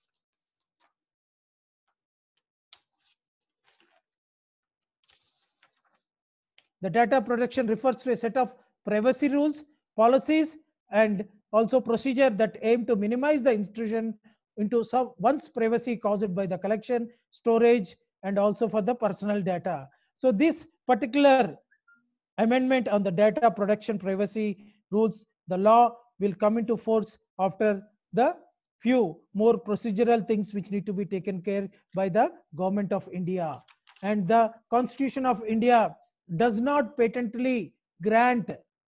the data protection refers to a set of privacy rules, policies, and also procedure that aim to minimize the intrusion into some one's privacy caused by the collection, storage, and also for the personal data. So this particular amendment on the data protection privacy rules, the law will come into force after the few more procedural things which need to be taken care by the government of India. And the Constitution of India does not patently grant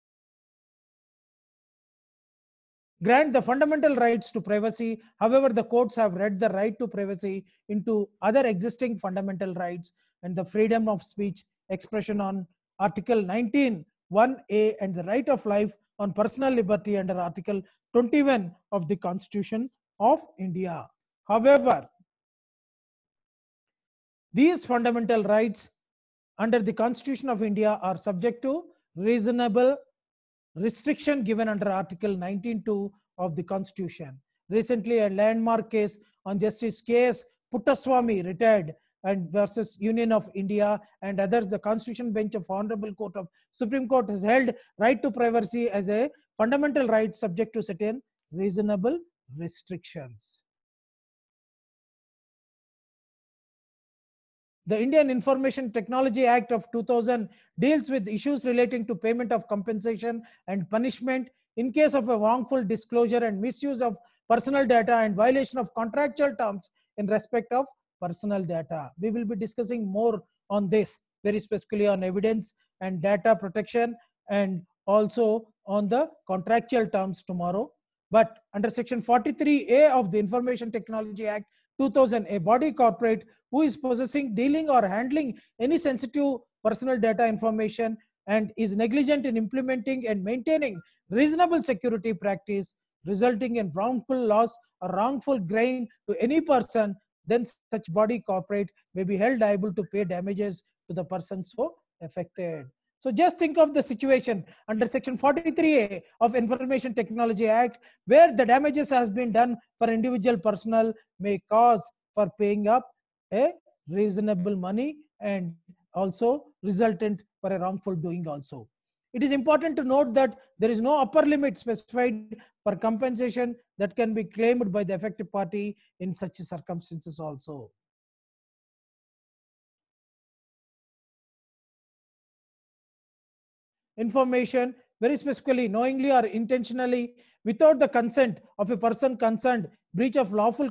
grant the fundamental rights to privacy. However, the courts have read the right to privacy into other existing fundamental rights, and the freedom of speech, expression on Article nineteen one A, and the right of life, on personal liberty under Article twenty-one of the Constitution of India. However, These fundamental rights under the Constitution of India are subject to reasonable restriction given under Article nineteen two of the Constitution. Recently, a landmark case on Justice K S Puttaswamy, retired, and versus Union of India and others, the Constitution Bench of Honorable Court of Supreme Court has held right to privacy as a fundamental right subject to certain reasonable restrictions. The Indian Information Technology Act of two thousand deals with issues relating to payment of compensation and punishment in case of a wrongful disclosure and misuse of personal data and violation of contractual terms in respect of personal data. We will be discussing more on this, very specifically on evidence and data protection, and also on the contractual terms tomorrow. But under section forty-three A of the Information Technology Act two thousand, a body corporate who is possessing, dealing or handling any sensitive personal data information and is negligent in implementing and maintaining reasonable security practice resulting in wrongful loss or wrongful gain to any person, then such body corporate may be held liable to pay damages to the person so affected. So just think of the situation under section forty-three A of Information Technology Act, where the damages has been done for individual personnel may cause for paying up a reasonable money and also resultant for a wrongful doing also. It is important to note that there is no upper limit specified for compensation that can be claimed by the affected party in such circumstances also. Information, very specifically, knowingly or intentionally, without the consent of a person concerned, breach of lawful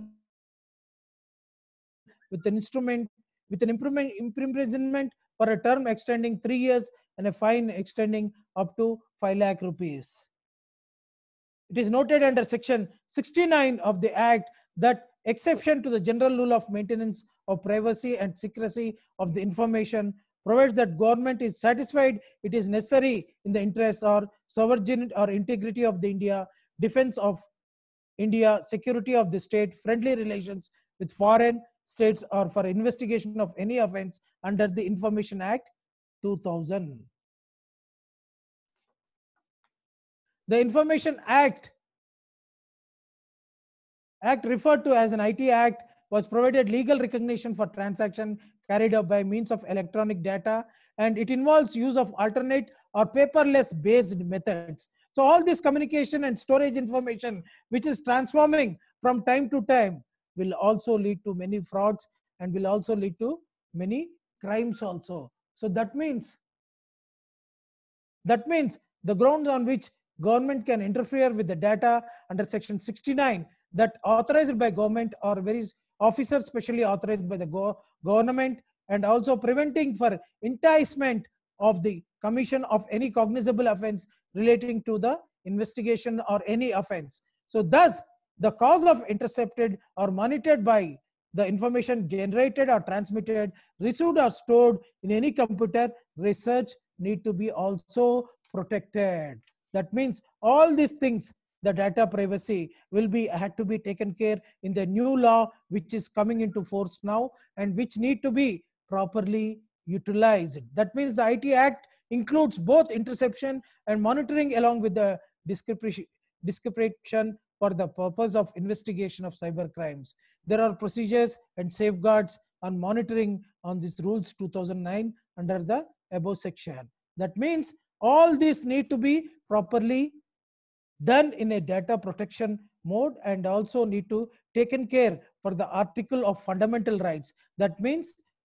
with an instrument with an imprisonment for a term extending three years and a fine extending up to five lakh rupees. It is noted under section sixty-nine of the Act that exception to the general rule of maintenance of privacy and secrecy of the information provides that government is satisfied it is necessary in the interest or sovereignty or integrity of the India, defense of India, security of the state, friendly relations with foreign states, or for investigation of any offense under the Information Act two thousand. The Information Act Act referred to as an I T Act was provided legal recognition for transaction carried out by means of electronic data, and it involves use of alternate or paperless based methods. So all this communication and storage information which is transforming from time to time will also lead to many frauds and will also lead to many crimes also. So that means that means the grounds on which government can interfere with the data under section sixty-nine that authorized by government or various officers specially authorized by the go government, and also preventing for enticement of the commission of any cognizable offense relating to the investigation or any offense. So thus the cause of intercepted or monitored by the information generated or transmitted, received or stored in any computer research need to be also protected. That means all these things, the data privacy will be had to be taken care in the new law which is coming into force now and which need to be properly utilized. That means the I T Act includes both interception and monitoring along with the description for the purpose of investigation of cyber crimes. There are procedures and safeguards on monitoring on these rules two thousand nine under the above section. That means all these need to be properly done in a data protection mode and also need to taken care for the article of fundamental rights. That means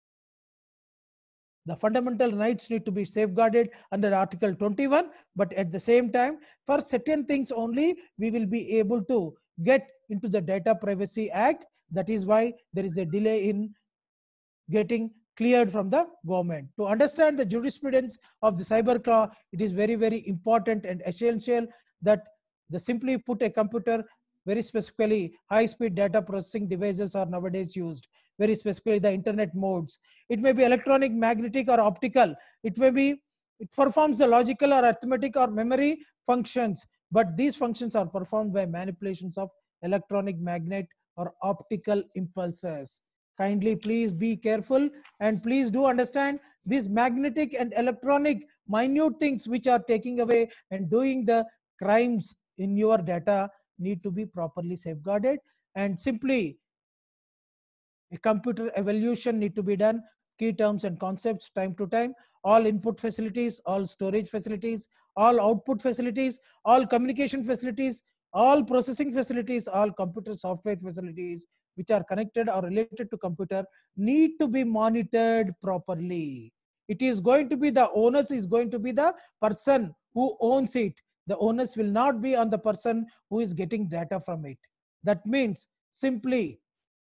the fundamental rights need to be safeguarded under Article twenty-one, but at the same time, for certain things only, we will be able to get into the Data Privacy Act. That is why there is a delay in getting cleared from the government. To understand the jurisprudence of the cyber law, it is very, very important and essential that the simply put a computer, very specifically high-speed data processing devices are nowadays used, very specifically the internet modes. It may be electronic, magnetic or optical. It may be, it performs the logical or arithmetic or memory functions, but these functions are performed by manipulations of electronic, magnet or optical impulses. Kindly please be careful, and please do understand these magnetic and electronic minute things which are taking away and doing the crimes in your data need to be properly safeguarded. And simply a computer evaluation need to be done, key terms and concepts time to time, all input facilities, all storage facilities, all output facilities, all communication facilities, all processing facilities, all computer software facilities which are connected or related to computer need to be monitored properly. It is going to be the onus is going to be the person who owns it. The onus will not be on the person who is getting data from it. That means simply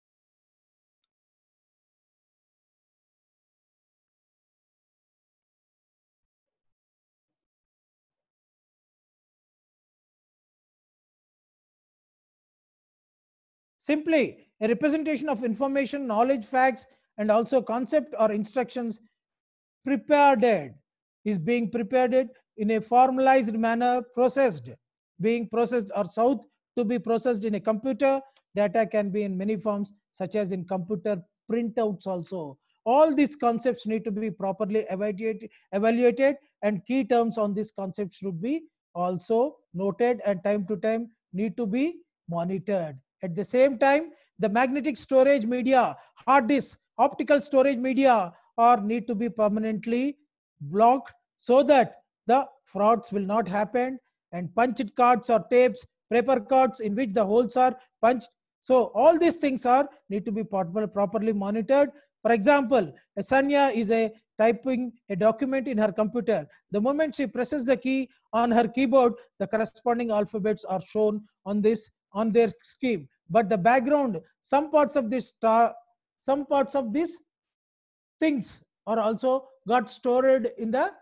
Simply a representation of information, knowledge, facts, and also concept or instructions prepared is being prepared in a formalized manner, processed, being processed or south to be processed in a computer. Data can be in many forms, such as in computer printouts also. All these concepts need to be properly evaluated, evaluated and key terms on these concepts should be also noted and time to time need to be monitored. At the same time, the magnetic storage media, hard disk, optical storage media are need to be permanently blocked so that the frauds will not happen, and punched cards or tapes, paper cards in which the holes are punched. So all these things are need to be proper, properly monitored. For example, Sanya is a typing a document in her computer. The moment she presses the key on her keyboard, the corresponding alphabets are shown on this on their scheme. But the background, some parts of this star, some parts of this things are also got stored in the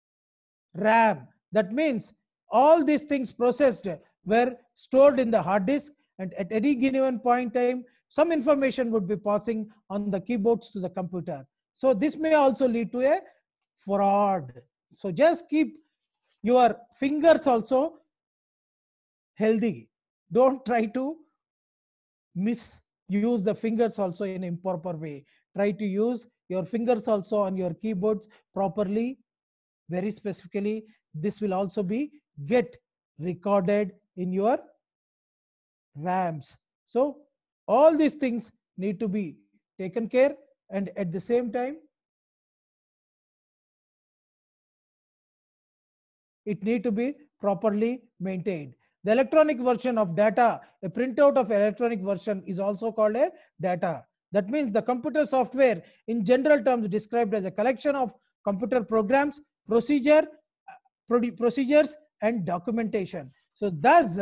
RAM. That means all these things processed were stored in the hard disk, and at any given point in time, some information would be passing on the keyboards to the computer. So this may also lead to a fraud. So just keep your fingers also healthy. Don't try to misuse the fingers also in improper way. Try to use your fingers also on your keyboards properly, very specifically. This will also be get recorded in your RAMs. So all these things need to be taken care, and at the same time it need to be properly maintained. The electronic version of data, a printout of electronic version is also called a data. That means the computer software in general terms described as a collection of computer programs, procedure, procedures and documentation. So thus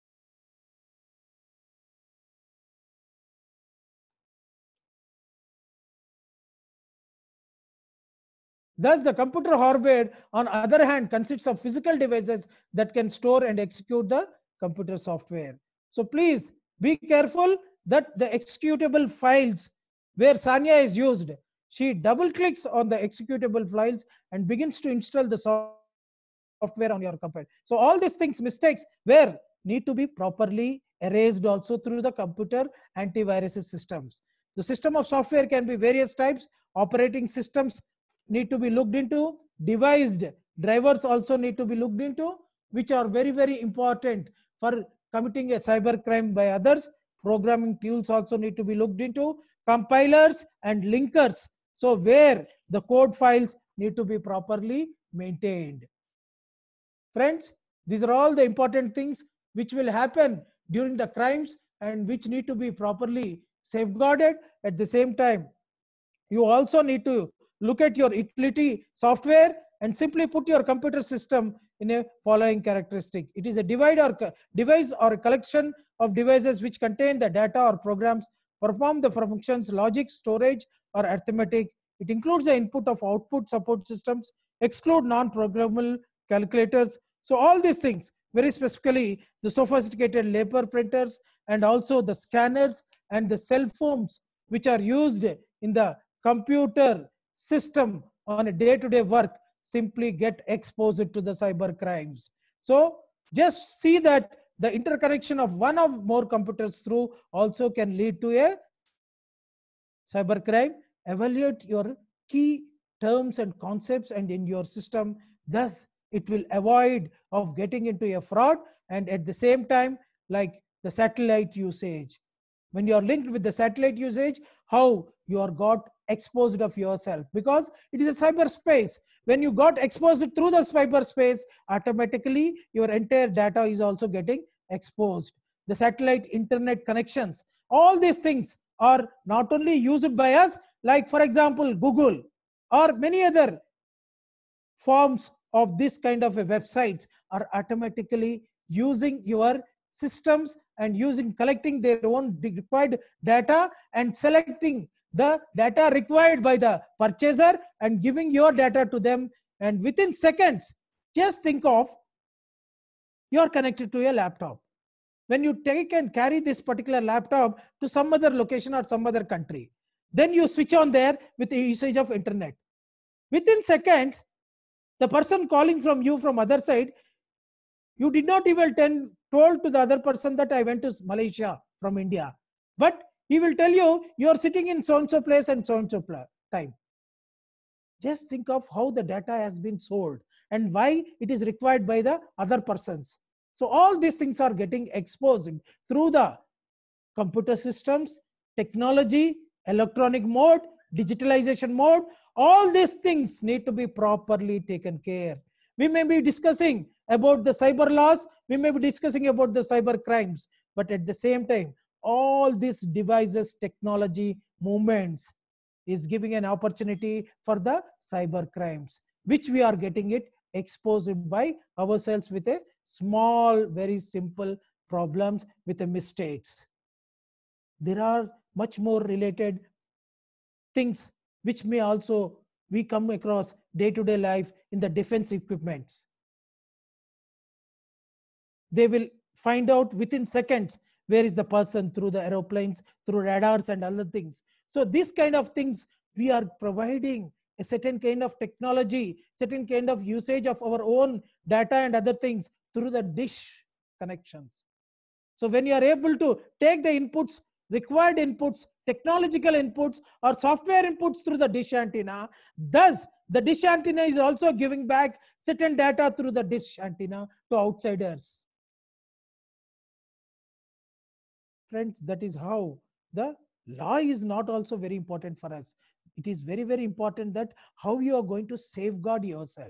Thus, the computer hardware, on other hand, consists of physical devices that can store and execute the computer software. So please be careful that the executable files where Sanya is used, she double clicks on the executable files and begins to install the software on your computer. So all these things, mistakes, where need to be properly erased also through the computer antivirus systems. The system of software can be various types. Operating systems need to be looked into. Devised drivers also need to be looked into, which are very, very important for committing a cyber crime by others. Programming tools also need to be looked into. Compilers and linkers. So where the code files need to be properly maintained. Friends, these are all the important things which will happen during the crimes and which need to be properly safeguarded. At the same time, you also need to look at your utility software and simply put your computer system in a following characteristic. It is a divide or device or a collection of devices which contain the data or programs, perform the functions, logic, storage, or arithmetic. It includes the input of output support systems, exclude non-programmable calculators. So all these things, very specifically the sophisticated labor printers and also the scanners and the cell phones which are used in the computer system on a day-to-day work simply get exposed to the cyber crimes. So just see that the interconnection of one or more computers through also can lead to a cybercrime, evaluate your key terms and concepts and in your system. Thus, it will avoid of getting into a fraud. And at the same time, like the satellite usage, when you are linked with the satellite usage, how you are got exposed of yourself, because it is a cyberspace. When you got exposed through the cyberspace, automatically your entire data is also getting exposed. The satellite internet connections, all these things are not only used by us, like for example Google or many other forms of this kind of a websites are automatically using your systems and using collecting their own required data and selecting the data required by the purchaser and giving your data to them. And within seconds, just think of, you are connected to a laptop. When you take and carry this particular laptop to some other location or some other country, then you switch on there with the usage of internet. Within seconds, the person calling from you from other side, you did not even tell, told to the other person that I went to Malaysia from India, but he will tell you you are sitting in so and so place and so and so time. Just think of how the data has been sold and why it is required by the other persons. So all these things are getting exposed through the computer systems, technology, electronic mode, digitalization mode. All these things need to be properly taken care. We may be discussing about the cyber laws, we may be discussing about the cyber crimes, but at the same time, all these devices, technology, movements is giving an opportunity for the cyber crimes, which we are getting it exposed by ourselves with a small, very simple problems with the mistakes. There are much more related things which may also we come across day-to-day life in the defense equipments. They will find out within seconds where is the person through the aeroplanes, through radars and other things. So this kind of things, we are providing a certain kind of technology, certain kind of usage of our own data and other things through the dish connections. So when you are able to take the inputs, required inputs, technological inputs or software inputs through the dish antenna, thus the dish antenna is also giving back certain data through the dish antenna to outsiders. Friends, that is how the law is not also very important for us. It is very, very important that how you are going to safeguard yourself.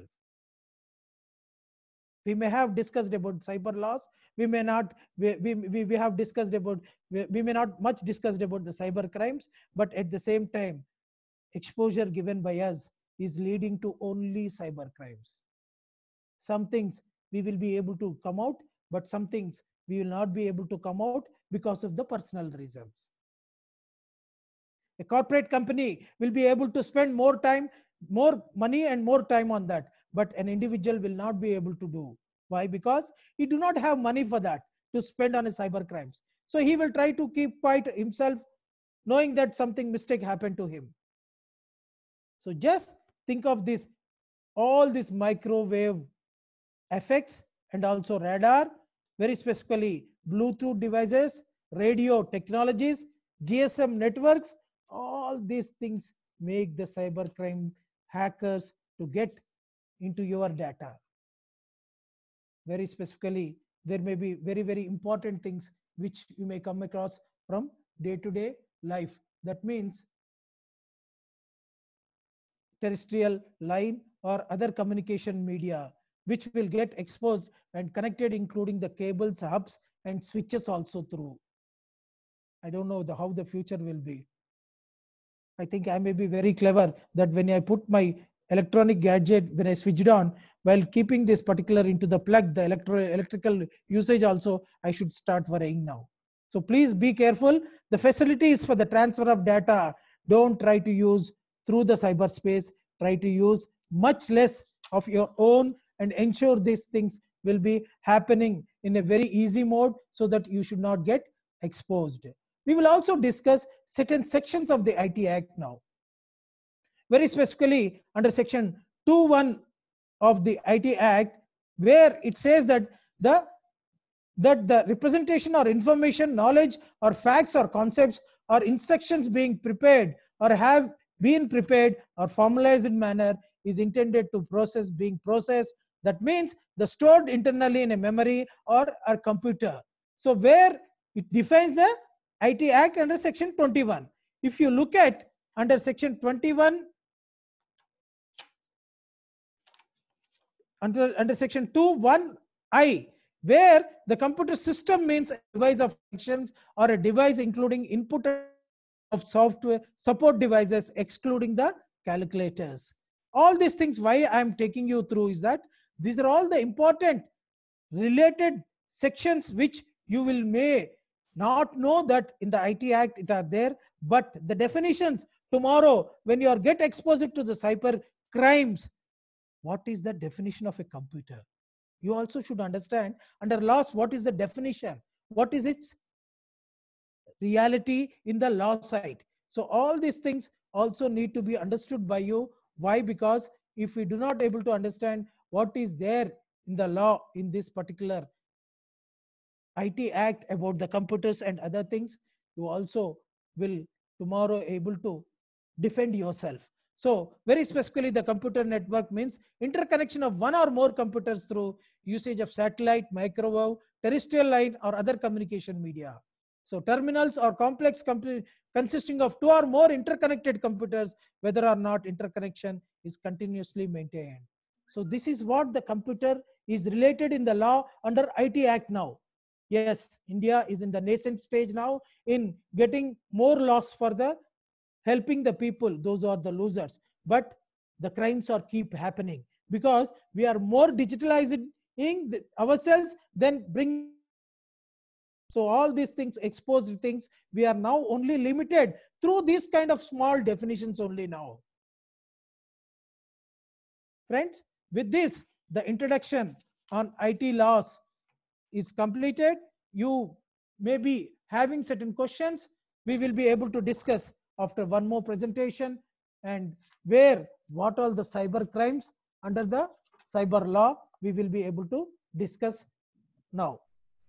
We may have discussed about cyber laws. We may not, we, we, we have discussed about, we, we may not much discussed about the cyber crimes, but at the same time, exposure given by us is leading to only cyber crimes. Some things we will be able to come out, but some things we will not be able to come out because of the personal reasons. A corporate company will be able to spend more time, more money and more time on that, but an individual will not be able to do. Why? Because he do not have money for that to spend on his cyber crimes. So he will try to keep quiet himself, knowing that something mistake happened to him. So just think of this, all these microwave effects and also radar, very specifically Bluetooth devices, radio technologies, G S M networks, all these things make the cybercrime hackers to get into your data. Very specifically, there may be very, very important things which you may come across from day-to-day life. That means terrestrial line or other communication media, which will get exposed and connected, including the cables, hubs, and switches also through. I don't know the, how the future will be. I think I may be very clever that when I put my electronic gadget, when I switched on, while keeping this particular into the plug, the electro electrical usage also, I should start worrying now. So please be careful. The facilities for the transfer of data, don't try to use through the cyberspace. Try to use much less of your own and ensure these things will be happening in a very easy mode so that you should not get exposed. We will also discuss certain sections of the I T Act now. Very specifically under section two one of the I T Act, where it says that the that the representation or information, knowledge or facts or concepts or instructions being prepared or have been prepared or formalized manner is intended to process being processed. That means the stored internally in a memory or a computer. So where it defines the I T Act under section twenty-one. If you look at under section twenty-one, under, under section two one I, where the computer system means a device of functions or a device including input of software support devices excluding the calculators. All these things, why I am taking you through is that these are all the important related sections which you will may not know that in the I T Act it are there, but the definitions tomorrow when you are get exposed to the cyber crimes, what is the definition of a computer? You also should understand under laws what is the definition, what is its reality in the law side. So all these things also need to be understood by you. Why? Because if we do not able to understand what is there in the law in this particular I T Act about the computers and other things, you also will tomorrow able to defend yourself. So very specifically, the computer network means interconnection of one or more computers through usage of satellite, microwave, terrestrial line or other communication media. So terminals or complex consisting of two or more interconnected computers, whether or not interconnection is continuously maintained. So this is what the computer is related in the law under I T Act now. Yes, India is in the nascent stage now in getting more laws for the helping the people, those are the losers. But the crimes are keep happening because we are more digitalizing ourselves than bring. So all these things, exposed things, we are now only limited through these kind of small definitions only now. Friends, with this, the introduction on I T laws is completed. You may be having certain questions. We will be able to discuss after one more presentation, and where what all the cyber crimes under the cyber law we will be able to discuss now.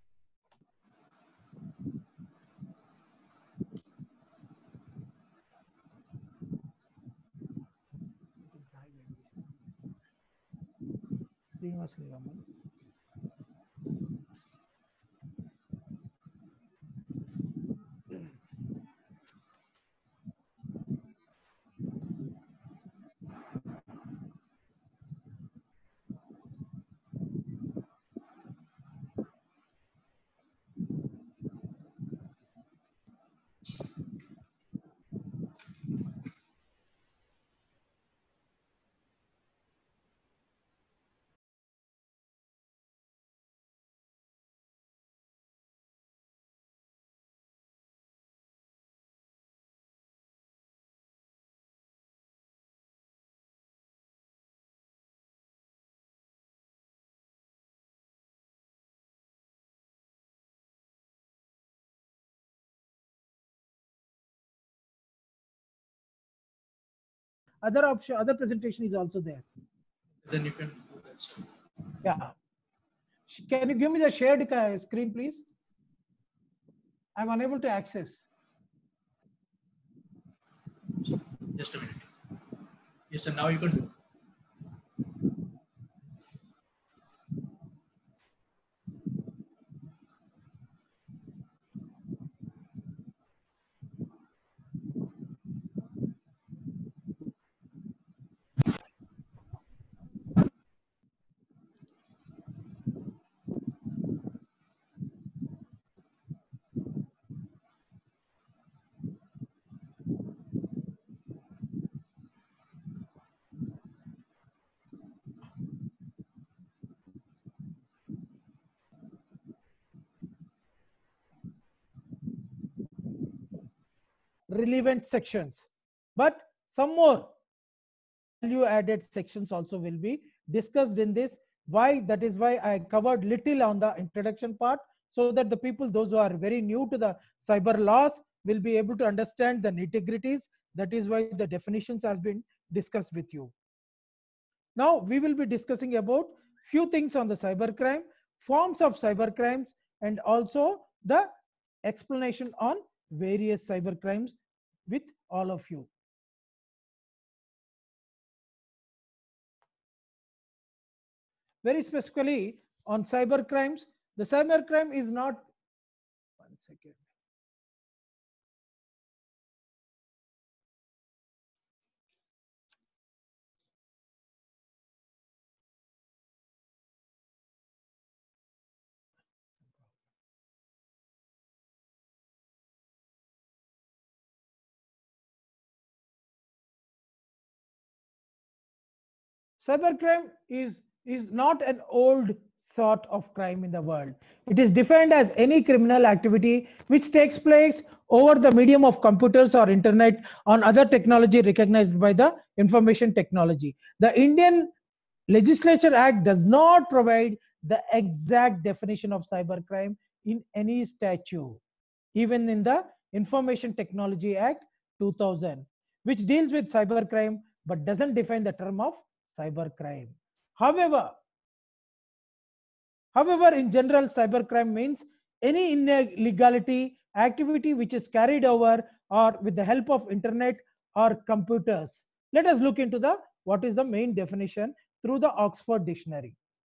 Other option, other presentation is also there. Then you can do that, sir. Yeah. Can you give me the shared screen, please? I'm unable to access. Just a minute. Yes, sir. Now you can do. Relevant sections, but some more value added sections also will be discussed in this. Why? That is why I covered little on the introduction part, so that the people, those who are very new to the cyber laws, will be able to understand the nitty-gritties. That is why the definitions has been discussed with you. Now we will be discussing about few things on the cybercrime, forms of cyber crimes, and also the explanation on various cyber crimes with all of you. Very specifically on cyber crimes, the cyber crime is not, one second. Cybercrime is, is not an old sort of crime in the world. It is defined as any criminal activity which takes place over the medium of computers or internet on other technology recognized by the Information Technology. The Indian Legislature Act does not provide the exact definition of cybercrime in any statute, even in the Information Technology Act two thousand, which deals with cybercrime but doesn't define the term of cybercrime. However, however, in general, cybercrime means any illegality activity which is carried over or with the help of internet or computers. Let us look into the what is the main definition through the Oxford Dictionary.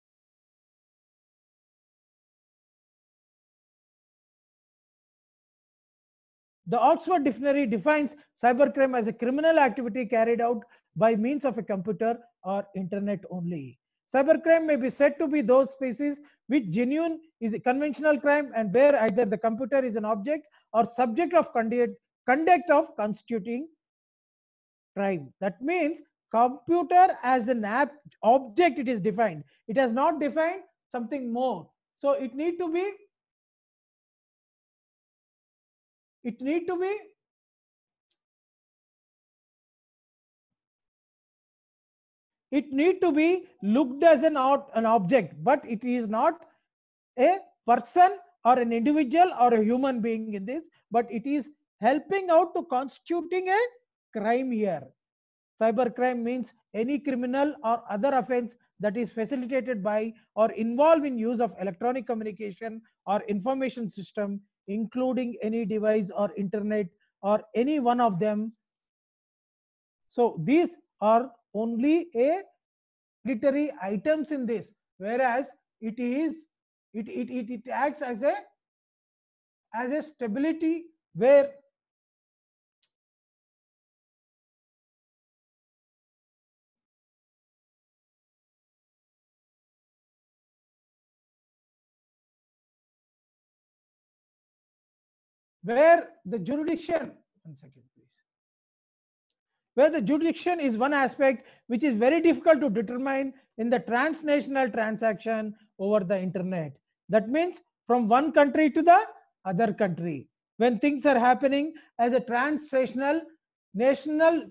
The Oxford Dictionary defines cybercrime as a criminal activity carried out by means of a computer or internet only. Cybercrime may be said to be those species which genuine is a conventional crime and where either the computer is an object or subject of conduct, conduct of constituting crime. That means computer as an app object it is defined. It has not defined something more. So it need to be it need to be it need to be looked as an, an object, but it is not a person or an individual or a human being in this, but it is helping out to constituting a crime here. Cybercrime means any criminal or other offense that is facilitated by or involved in use of electronic communication or information system, including any device or internet or any one of them. So these are only a mandatory items in this, whereas it is it, it, it, it acts as a as a stability where where the jurisdiction, one second please, where the jurisdiction is one aspect which is very difficult to determine in the transnational transaction over the internet. That means from one country to the other country, when things are happening as a transnational national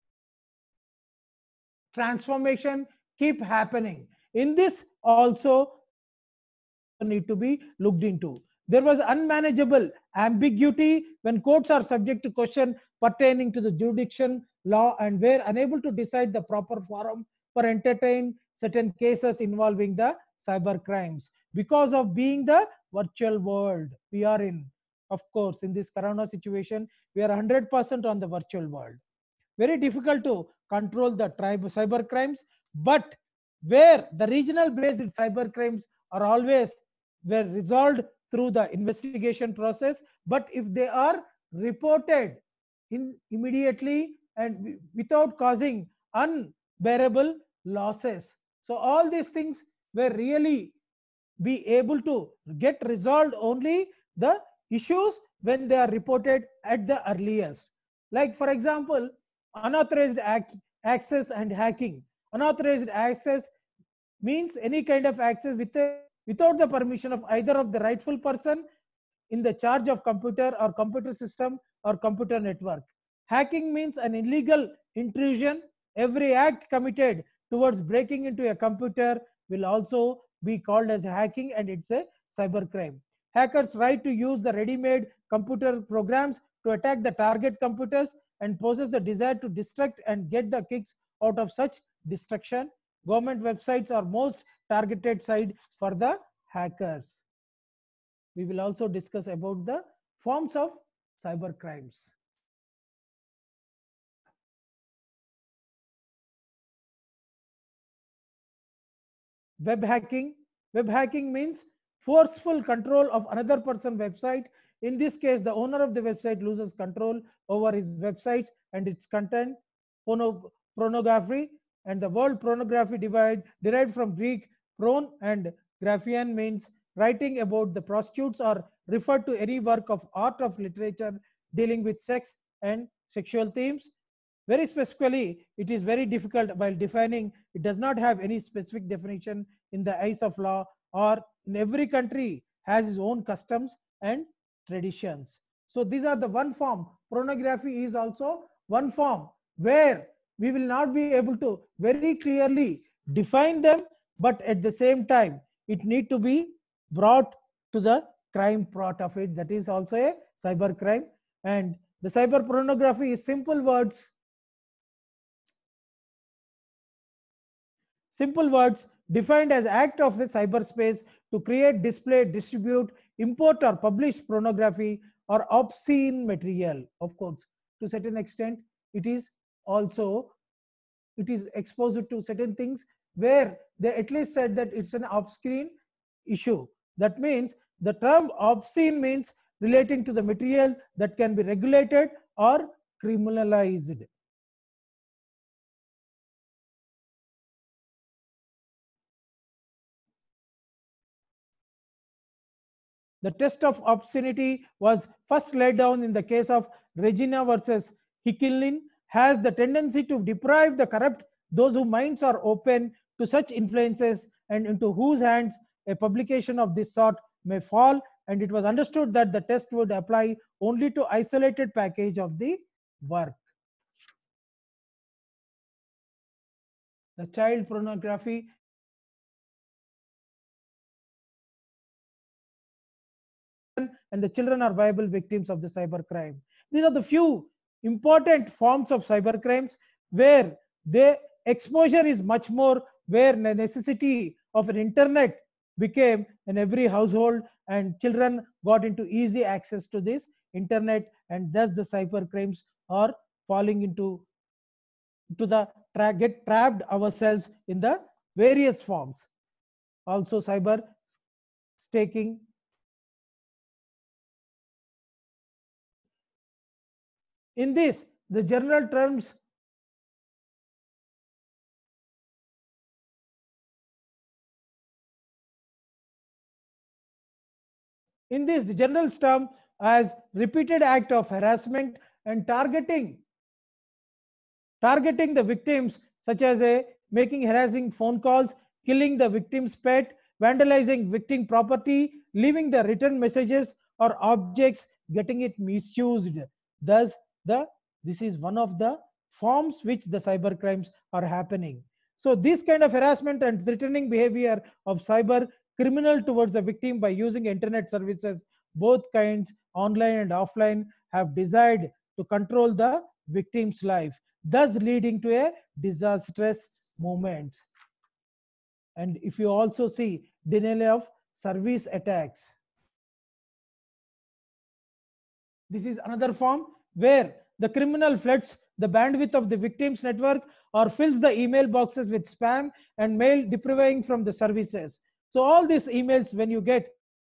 transformation keep happening. In this also need to be looked into. There was unmanageable ambiguity when courts are subject to question pertaining to the jurisdiction law and were unable to decide the proper forum for entertain certain cases involving the cyber crimes because of being the virtual world we are in. Of course, in this corona situation, we are one hundred percent on the virtual world. Very difficult to control the tribe cyber crimes, but where the regional based cyber crimes are always were resolved through the investigation process, but if they are reported in immediately and without causing unbearable losses, so all these things were really be able to get resolved only the issues when they are reported at the earliest. Like for example, unauthorized access and hacking. Unauthorized access means any kind of access with a, without the permission of either of the rightful person in the charge of computer or computer system or computer network. Hacking means an illegal intrusion. Every act committed towards breaking into a computer will also be called as hacking, and it's a cybercrime. Hackers try to use the ready-made computer programs to attack the target computers and possess the desire to distract and get the kicks out of such destruction. Government websites are most targeted site for the hackers. We will also discuss about the forms of cyber crimes. Web hacking. Web hacking means forceful control of another person's website. In this case, the owner of the website loses control over his websites and its content. Porno- pornography, and the word pornography divide, derived from Greek pron and graphian, means writing about the prostitutes, or referred to any work of art of literature dealing with sex and sexual themes. Very specifically, it is very difficult while defining. It does not have any specific definition in the eyes of law, or in every country has its own customs and traditions. So these are the one form. Pornography is also one form where we will not be able to very clearly define them, but at the same time it need to be brought to the crime part of it. That is also a cyber crime. And the cyber pornography is simple words Simple words defined as act of a cyberspace to create, display, distribute, import or publish pornography or obscene material. Of course, to certain extent, it is also it is exposed to certain things where they at least said that it's an obscene issue. That means the term obscene means relating to the material that can be regulated or criminalized. The test of obscenity was first laid down in the case of Regina versus Hickilin, has the tendency to deprive the corrupt those whose minds are open to such influences and into whose hands a publication of this sort may fall, and it was understood that the test would apply only to isolated package of the work. The child pornography and the children are viable victims of the cyber crime. These are the few important forms of cyber crimes where the exposure is much more, where the necessity of an internet became in every household and children got into easy access to this internet, and thus the cyber crimes are falling into to the tra get trapped ourselves in the various forms. Also cyber staking. In this, the general terms in this, the general term as repeated act of harassment and targeting, targeting the victims, such as a making harassing phone calls, killing the victim's pet, vandalizing victim property, leaving the written messages or objects, getting it misused. Thus, the this is one of the forms which the cyber crimes are happening. So this kind of harassment and threatening behavior of cyber criminal towards the victim by using internet services, both kinds, online and offline, have desired to control the victim's life, thus leading to a disastrous moment. And if you also see denial of service attacks, this is another form where the criminal floods the bandwidth of the victim's network or fills the email boxes with spam and mail depriving from the services. So all these emails, when you get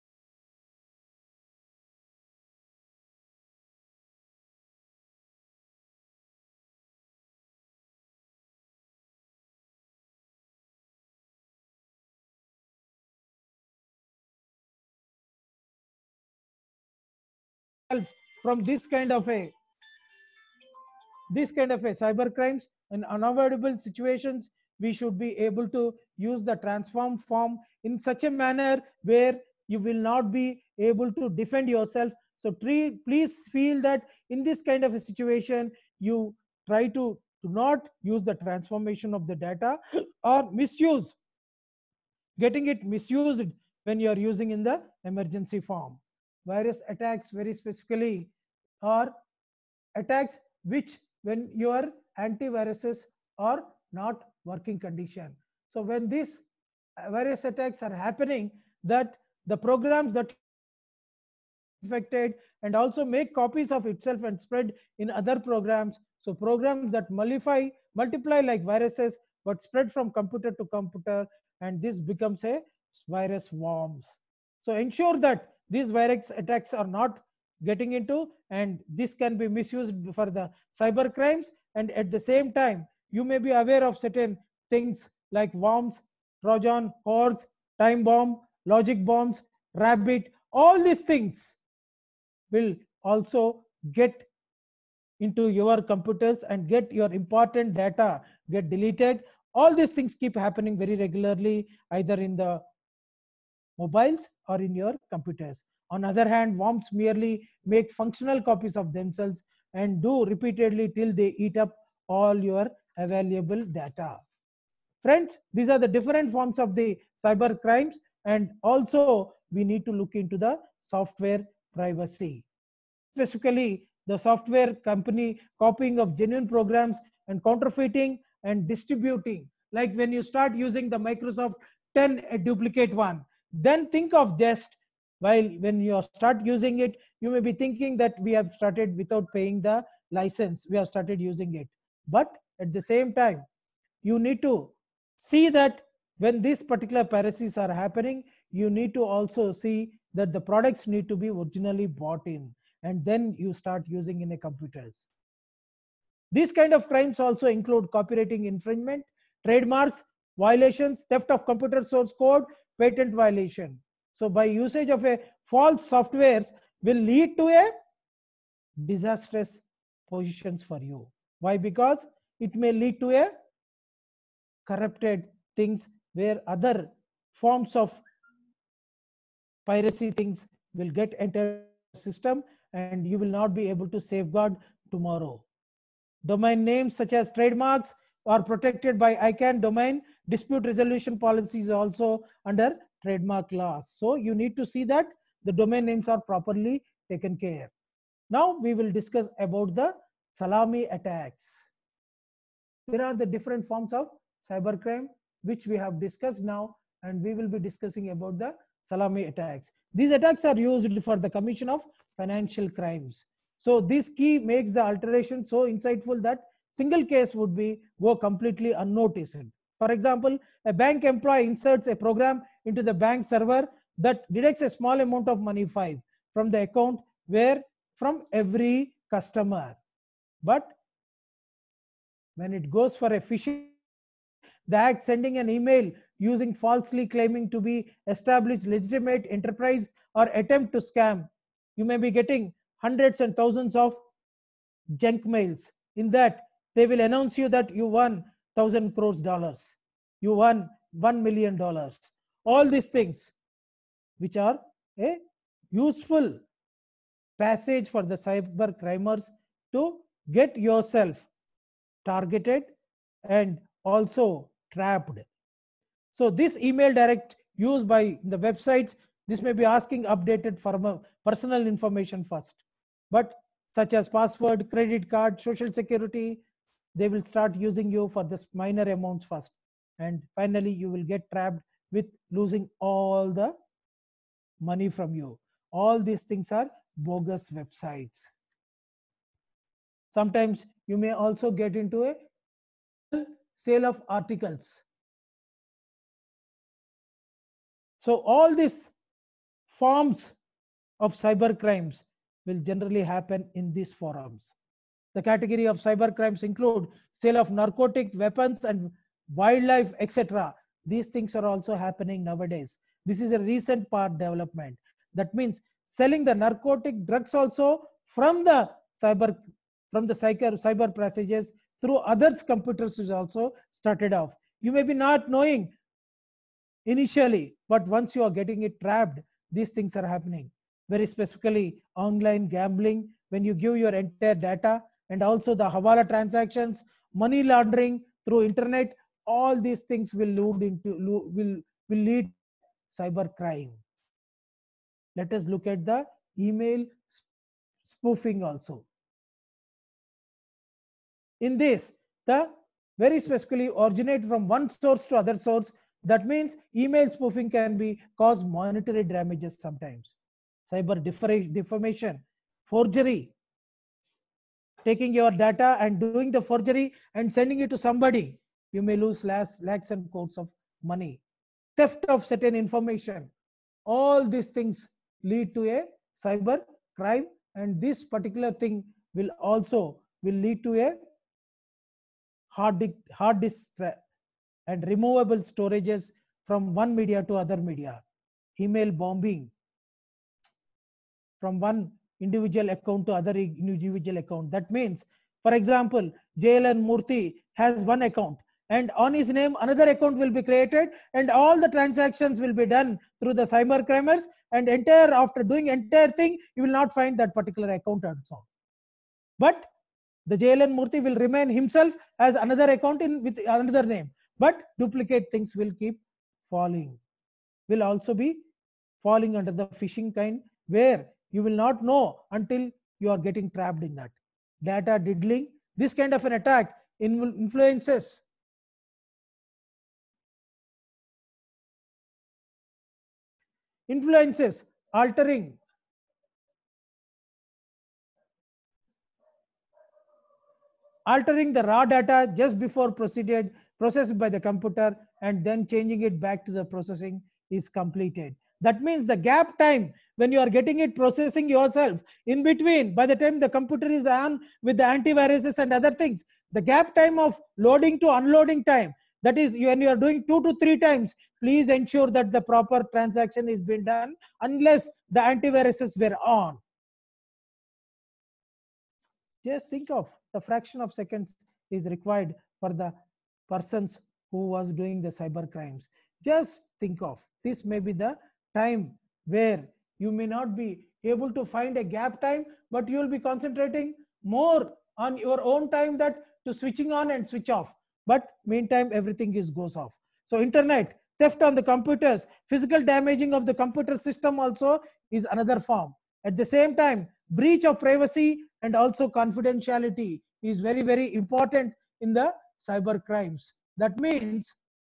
from this kind of a this kind of a cyber crimes and unavoidable situations, we should be able to use the transform form in such a manner where you will not be able to defend yourself. So please feel that in this kind of a situation, you try to do not use the transformation of the data or misuse, getting it misused when you are using in the emergency form. Virus attacks very specifically are attacks which when your antiviruses are not working condition. So when these virus attacks are happening, that the programs that infected and also make copies of itself and spread in other programs. So programs that multiply, multiply like viruses, but spread from computer to computer, and this becomes a virus worms. So ensure that these virus attacks are not getting into, and this can be misused for the cyber crimes. And at the same time, you may be aware of certain things like worms, Trojan horse, time bomb, logic bombs, rabbit. All these things will also get into your computers and get your important data get deleted. All these things keep happening very regularly, either in the mobiles or in your computers. On other hand, worms merely make functional copies of themselves and do repeatedly till they eat up all your available data. Friends, these are the different forms of the cyber crimes, and also we need to look into the software privacy. Specifically, the software company copying of genuine programs and counterfeiting and distributing. Like when you start using the Microsoft ten a duplicate one, then think of just while when you start using it, you may be thinking that we have started without paying the license, we have started using it. But at the same time, you need to see that when these particular piracies are happening, you need to also see that the products need to be originally bought in, and then you start using in a computers. These kind of crimes also include copywriting infringement, trademarks violations, theft of computer source code, patent violation. So by usage of a false softwares will lead to a disastrous positions for you. Why? Because it may lead to a corrupted things where other forms of piracy things will get entered system, and you will not be able to safeguard tomorrow. Domain names such as trademarks are protected by I CANN domain. Dispute resolution policies also under trademark laws. So you need to see that the domain names are properly taken care. Now we will discuss about the salami attacks. There are the different forms of cybercrime which we have discussed now, and we will be discussing about the salami attacks. These attacks are used for the commission of financial crimes. So this key makes the alteration so insightful that single case would be go completely unnoticed. For example, a bank employee inserts a program into the bank server that deducts a small amount of money five from the account where from every customer. But when it goes for a phishing, the act sending an email using falsely claiming to be established legitimate enterprise or attempt to scam, you may be getting hundreds and thousands of junk mails. In that, they will announce you that you won thousand crores dollars, you won one million dollars. All these things, which are a useful passage for the cyber crimers to get yourself targeted and also trapped. So this email direct used by the websites, this may be asking updated for personal information first, but such as password, credit card, social security, they will start using you for this minor amounts first, and finally you will get trapped with losing all the money from you. All these things are bogus websites. Sometimes you may also get into a sale of articles. So all these forms of cyber crimes will generally happen in these forums. The category of cyber crimes include sale of narcotic weapons and wildlife, et cetera. These things are also happening nowadays. This is a recent part development. That means selling the narcotic drugs also from the cyber from the cyber cyber passages through others' computers is also started off. You may be not knowing initially, but once you are getting it trapped, these things are happening. Very specifically, online gambling, when you give your entire data, and also the hawala transactions, money laundering through internet, all these things will lead into will will lead cyber crime. Let us look at the email spoofing also. In this, the very specifically originate from one source to other source. That means email spoofing can be cause monetary damages sometimes. Cyber defamation forgery, taking your data and doing the forgery and sending it to somebody, you may lose lakhs, lakhs and crores of money. Theft of certain information. All these things lead to a cyber crime, and this particular thing will also will lead to a hard disk, hard disk and removable storages from one media to other media. Email bombing from one individual account to other individual account. That means, for example, J L N Murthy has one account, and on his name another account will be created, and all the transactions will be done through the cyber criminals, and entire after doing entire thing, you will not find that particular account also. But the J L N Murthy will remain himself as another account in with another name, but duplicate things will keep falling, will also be falling under the phishing kind, where you will not know until you are getting trapped in that. Data diddling, this kind of an attack influences influences altering altering the raw data just before proceeded processed by the computer, and then changing it back to the processing is completed. That means the gap time when you are getting it processing yourself, in between, by the time the computer is on with the antiviruses and other things, the gap time of loading to unloading time, that is when you are doing two to three times, please ensure that the proper transaction is being done unless the antiviruses were on. Just think of the fraction of seconds is required for the persons who was doing the cyber crimes. Just think of this may be the time where you may not be able to find a gap time, but you will be concentrating more on your own time that to switching on and switch off. But meantime, everything is goes off. So internet, theft on the computers, physical damaging of the computer system also is another form. At the same time, breach of privacy and also confidentiality is very, very important in the cyber crimes. That means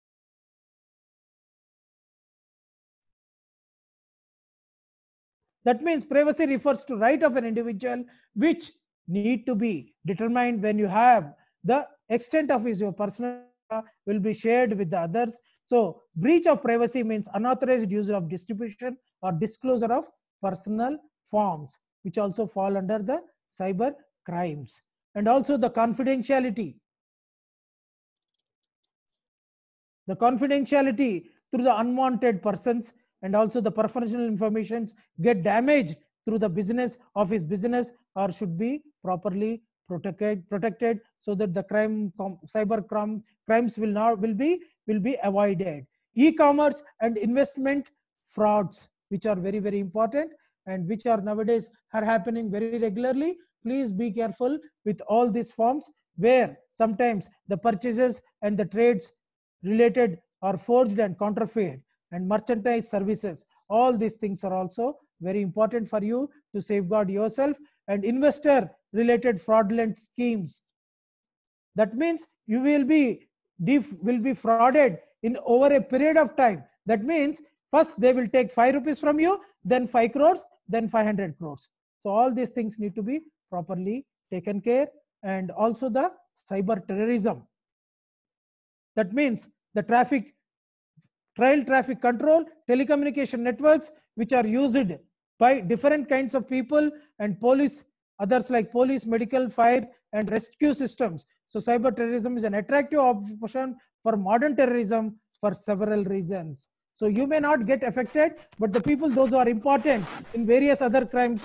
that means privacy refers to right of an individual which need to be determined when you have the extent of his your personal will be shared with the others. So breach of privacy means unauthorized use of distribution or disclosure of personal forms, which also fall under the cyber crimes. And also the confidentiality. The confidentiality through the unwanted persons and also the professional information get damaged through the business of his business or should be properly protected protected so that the crime cyber crime crimes will not will be will be avoided. E-commerce and investment frauds, which are very, very important and which are nowadays are happening very regularly. Please be careful with all these forms where sometimes the purchases and the trades related are forged and counterfeit, and merchandise services. All these things are also very important for you to safeguard yourself. And investor related fraudulent schemes. That means you will be will be frauded in over a period of time. That means first they will take five rupees from you, then five crores, then five hundred crores. So all these things need to be properly taken care. And also the cyber terrorism. That means the traffic, trail traffic control, telecommunication networks, which are used by different kinds of people and police, others like police, medical, fire, and rescue systems. So cyber terrorism is an attractive option for modern terrorism for several reasons. So you may not get affected, but the people, those who are important in various other crimes,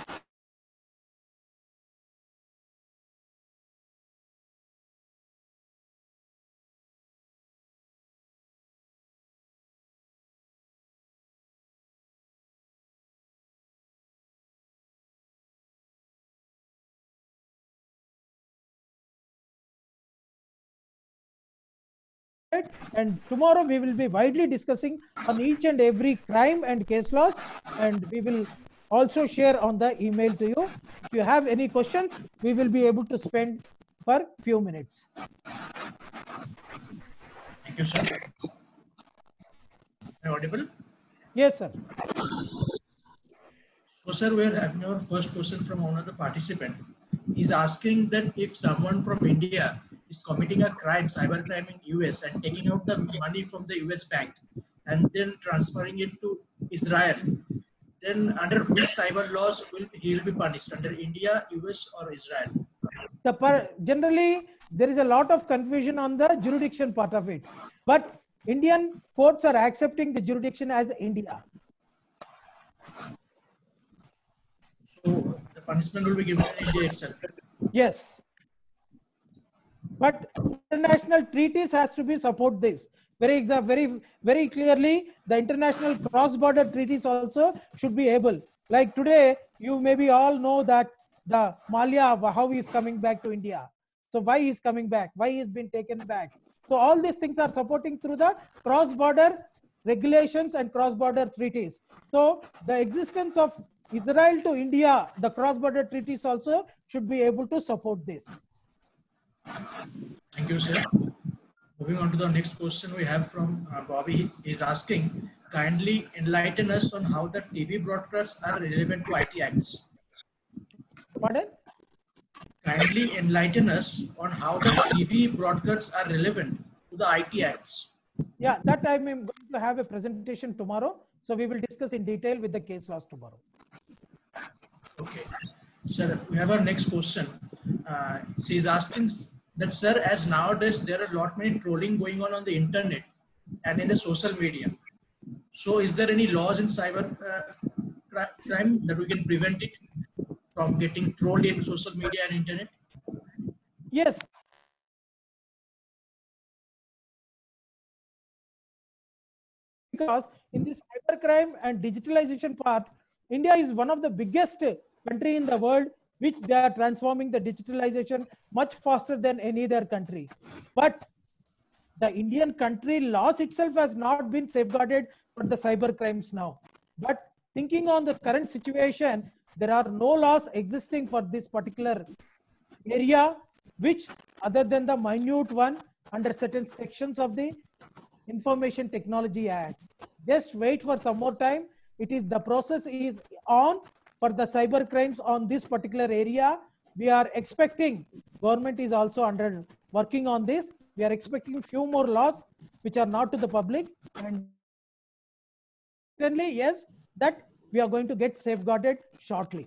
and tomorrow we will be widely discussing on each and every crime and case laws, and we will also share on the email to you. If you have any questions, we will be able to spend for few minutes. Thank you, sir. Am I audible? Yes, sir. So, sir, we are having our first question from one of the participant. He's asking that if someone from India is committing a crime, cyber crime in U S and taking out the money from the U S bank and then transferring it to Israel, then under which cyber laws will he will be punished? Under India, U S, or Israel? The per, generally there is a lot of confusion on the jurisdiction part of it, but Indian courts are accepting the jurisdiction as India. So the punishment will be given in India itself. Yes, but international treaties has to be support this. Very exa very very clearly, the international cross-border treaties also should be able. Like today, you maybe all know that the Malia, how he is coming back to India. So why he is coming back? Why he has been taken back? So all these things are supporting through the cross-border regulations and cross-border treaties. So the existence of Israel to India, the cross-border treaties also should be able to support this. Thank you, sir. Moving on to the next question we have from uh, Bobby. He's asking, kindly enlighten us on how the T V broadcasts are relevant to I T acts. Pardon? Kindly enlighten us on how the T V broadcasts are relevant to the I T acts. Yeah, that I am going to have a presentation tomorrow. So we will discuss in detail with the case laws tomorrow. Okay. Sir, we have our next question. Uh, she's asking that, sir, as nowadays there are a lot many trolling going on on the internet and in the social media. So is there any laws in cyber uh, crime that we can prevent it from getting trolled in social media and internet? Yes. Because in this cybercrime and digitalization part, India is one of the biggest country in the world, which they are transforming the digitalization much faster than any other country. But the Indian country laws itself has not been safeguarded for the cyber crimes now. But thinking on the current situation, there are no laws existing for this particular area, which other than the minute one under certain sections of the Information Technology Act. Just wait for some more time. It is the process is on for the cyber crimes on this particular area. We are expecting, government is also under working on this. We are expecting few more laws which are not to the public, and certainly yes, that we are going to get safeguarded shortly.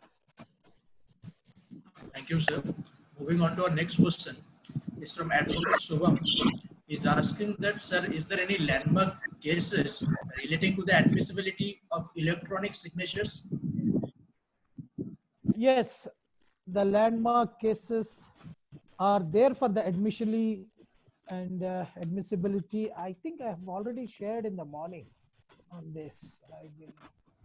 Thank you, sir. Moving on to our next question is from Advocate Shubham. He's asking that, sir, is there any landmark cases relating to the admissibility of electronic signatures? Yes, the landmark cases are there for the admissibility and uh, admissibility. I think I have already shared in the morning on this. I will.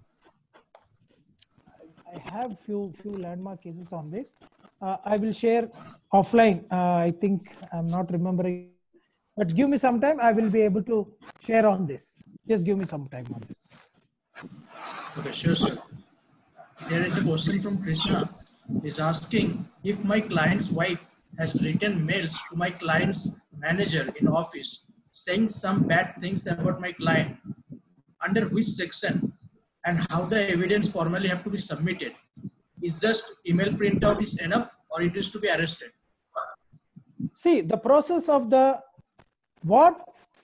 I have few few landmark cases on this. Uh, I will share offline. Uh, I think I'm not remembering, but give me some time. I will be able to share on this. Just give me some time on this. Okay, sure, sir. There is a question from Krishna. He's asking if my client's wife has written mails to my client's manager in office saying some bad things about my client, under which section and how the evidence formally have to be submitted. Is just email printout is enough, or it is to be arrested? See, the process of the what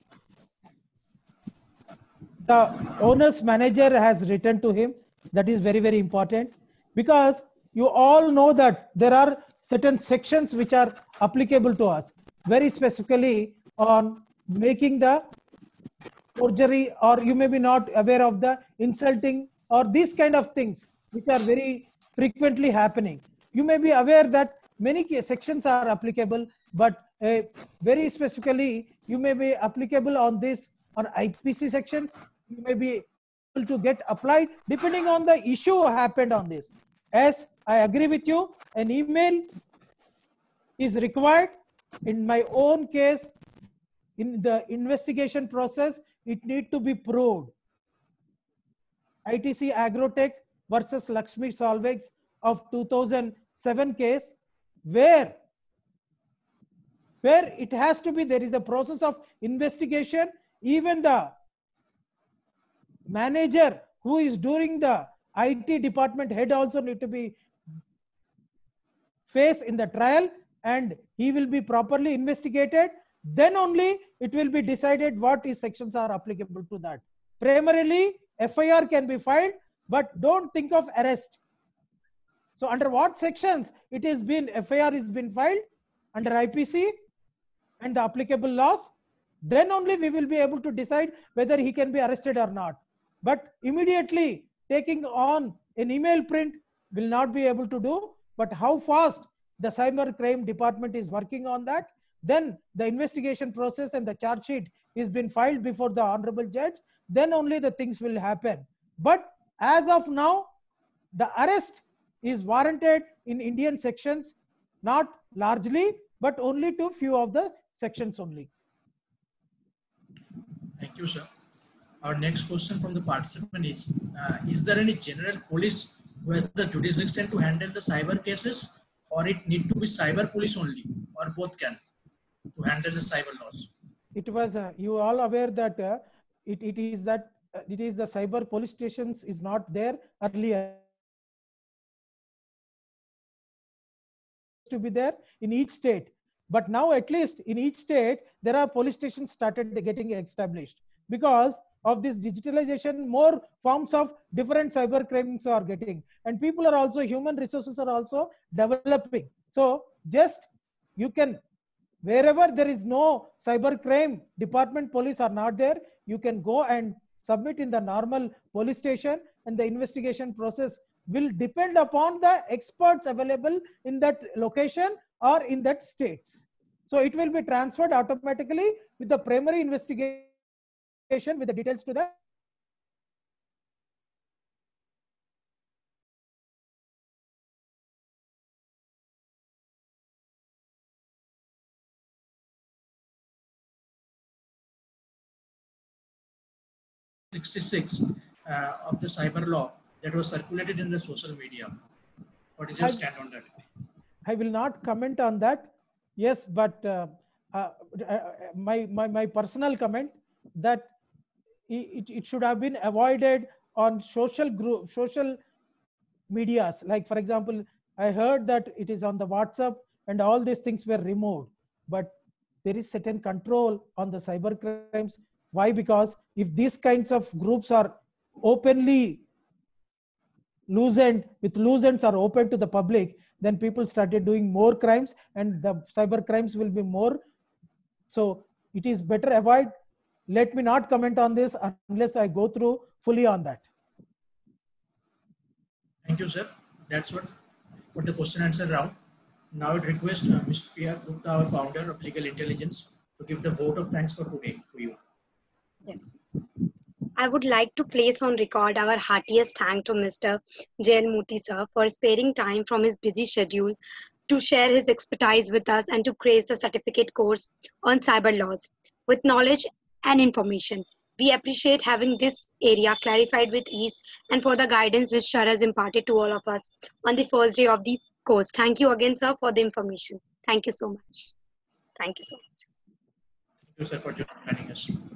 the owner's manager has written to him, that is very, very important, because you all know that there are certain sections which are applicable to us, very specifically on making the forgery, or you may be not aware of the insulting or these kind of things which are very frequently happening. You may be aware that many sections are applicable, but uh, very specifically you may be applicable on this on I P C sections. You may be able to get applied depending on the issue happened on this. As I agree with you, an email is required. In my own case, in the investigation process, it need to be proved. I T C Agrotech versus Lakshmi Solvex of two thousand seven case, where where it has to be, there is a process of investigation. Even the manager who is doing the I T department head also need to be faced in the trial, and he will be properly investigated. Then only it will be decided what is sections are applicable to that. Primarily, F I R can be filed, but don't think of arrest. So under what sections it is been, F I R is been filed under I P C and the applicable laws, then only we will be able to decide whether he can be arrested or not. But immediately taking on an email print will not be able to do. But how fast the cyber crime department is working on that, then the investigation process and the charge sheet is been filed before the honorable judge, then only the things will happen. But as of now, the arrest is warranted in Indian sections, not largely, but only to few of the sections only. Thank you, sir. Our next question from the participant is, uh, is there any general police who has the jurisdiction to handle the cyber cases, or it need to be cyber police only, or both can to handle the cyber laws? It was, uh, you all aware that uh, it, it is that uh, it is the cyber police stations is not there earlier. To be there in each state, but now at least in each state there are police stations started getting established. Because of this digitalization, more forms of different cyber crimes are getting, and people are also, human resources are also developing. So just you can, wherever there is no cyber crime department, police are not there, you can go and submit in the normal police station, and the investigation process will depend upon the experts available in that location or in that states. So it will be transferred automatically with the primary investigation with the details to the sixty-six uh, of the cyber law that was circulated in the social media. What is your I, stand on that? I will not comment on that. Yes, but uh, uh, uh, my, my, my personal comment that it, it should have been avoided on social group, social medias. Like for example, I heard that it is on the WhatsApp and all these things were removed, but there is certain control on the cyber crimes. Why? Because if these kinds of groups are openly loosened, with loose ends are open to the public, then people started doing more crimes and the cyber crimes will be more. So it is better avoid. Let me not comment on this unless I go through fully on that. Thank you, sir. That's what for the question answer round. Now I request uh, Mister P R Gupta, our founder of Legal Intelligence, to give the vote of thanks for today to you. Yes. I would like to place on record our heartiest thanks to Mister Jail Murthy sir for sparing time from his busy schedule to share his expertise with us and to create the certificate course on cyber laws with knowledge and information. We appreciate having this area clarified with ease and for the guidance which sir has imparted to all of us on the first day of the course. Thank you again, sir, for the information. Thank you so much. Thank you so much. Thank you, sir, for joining us.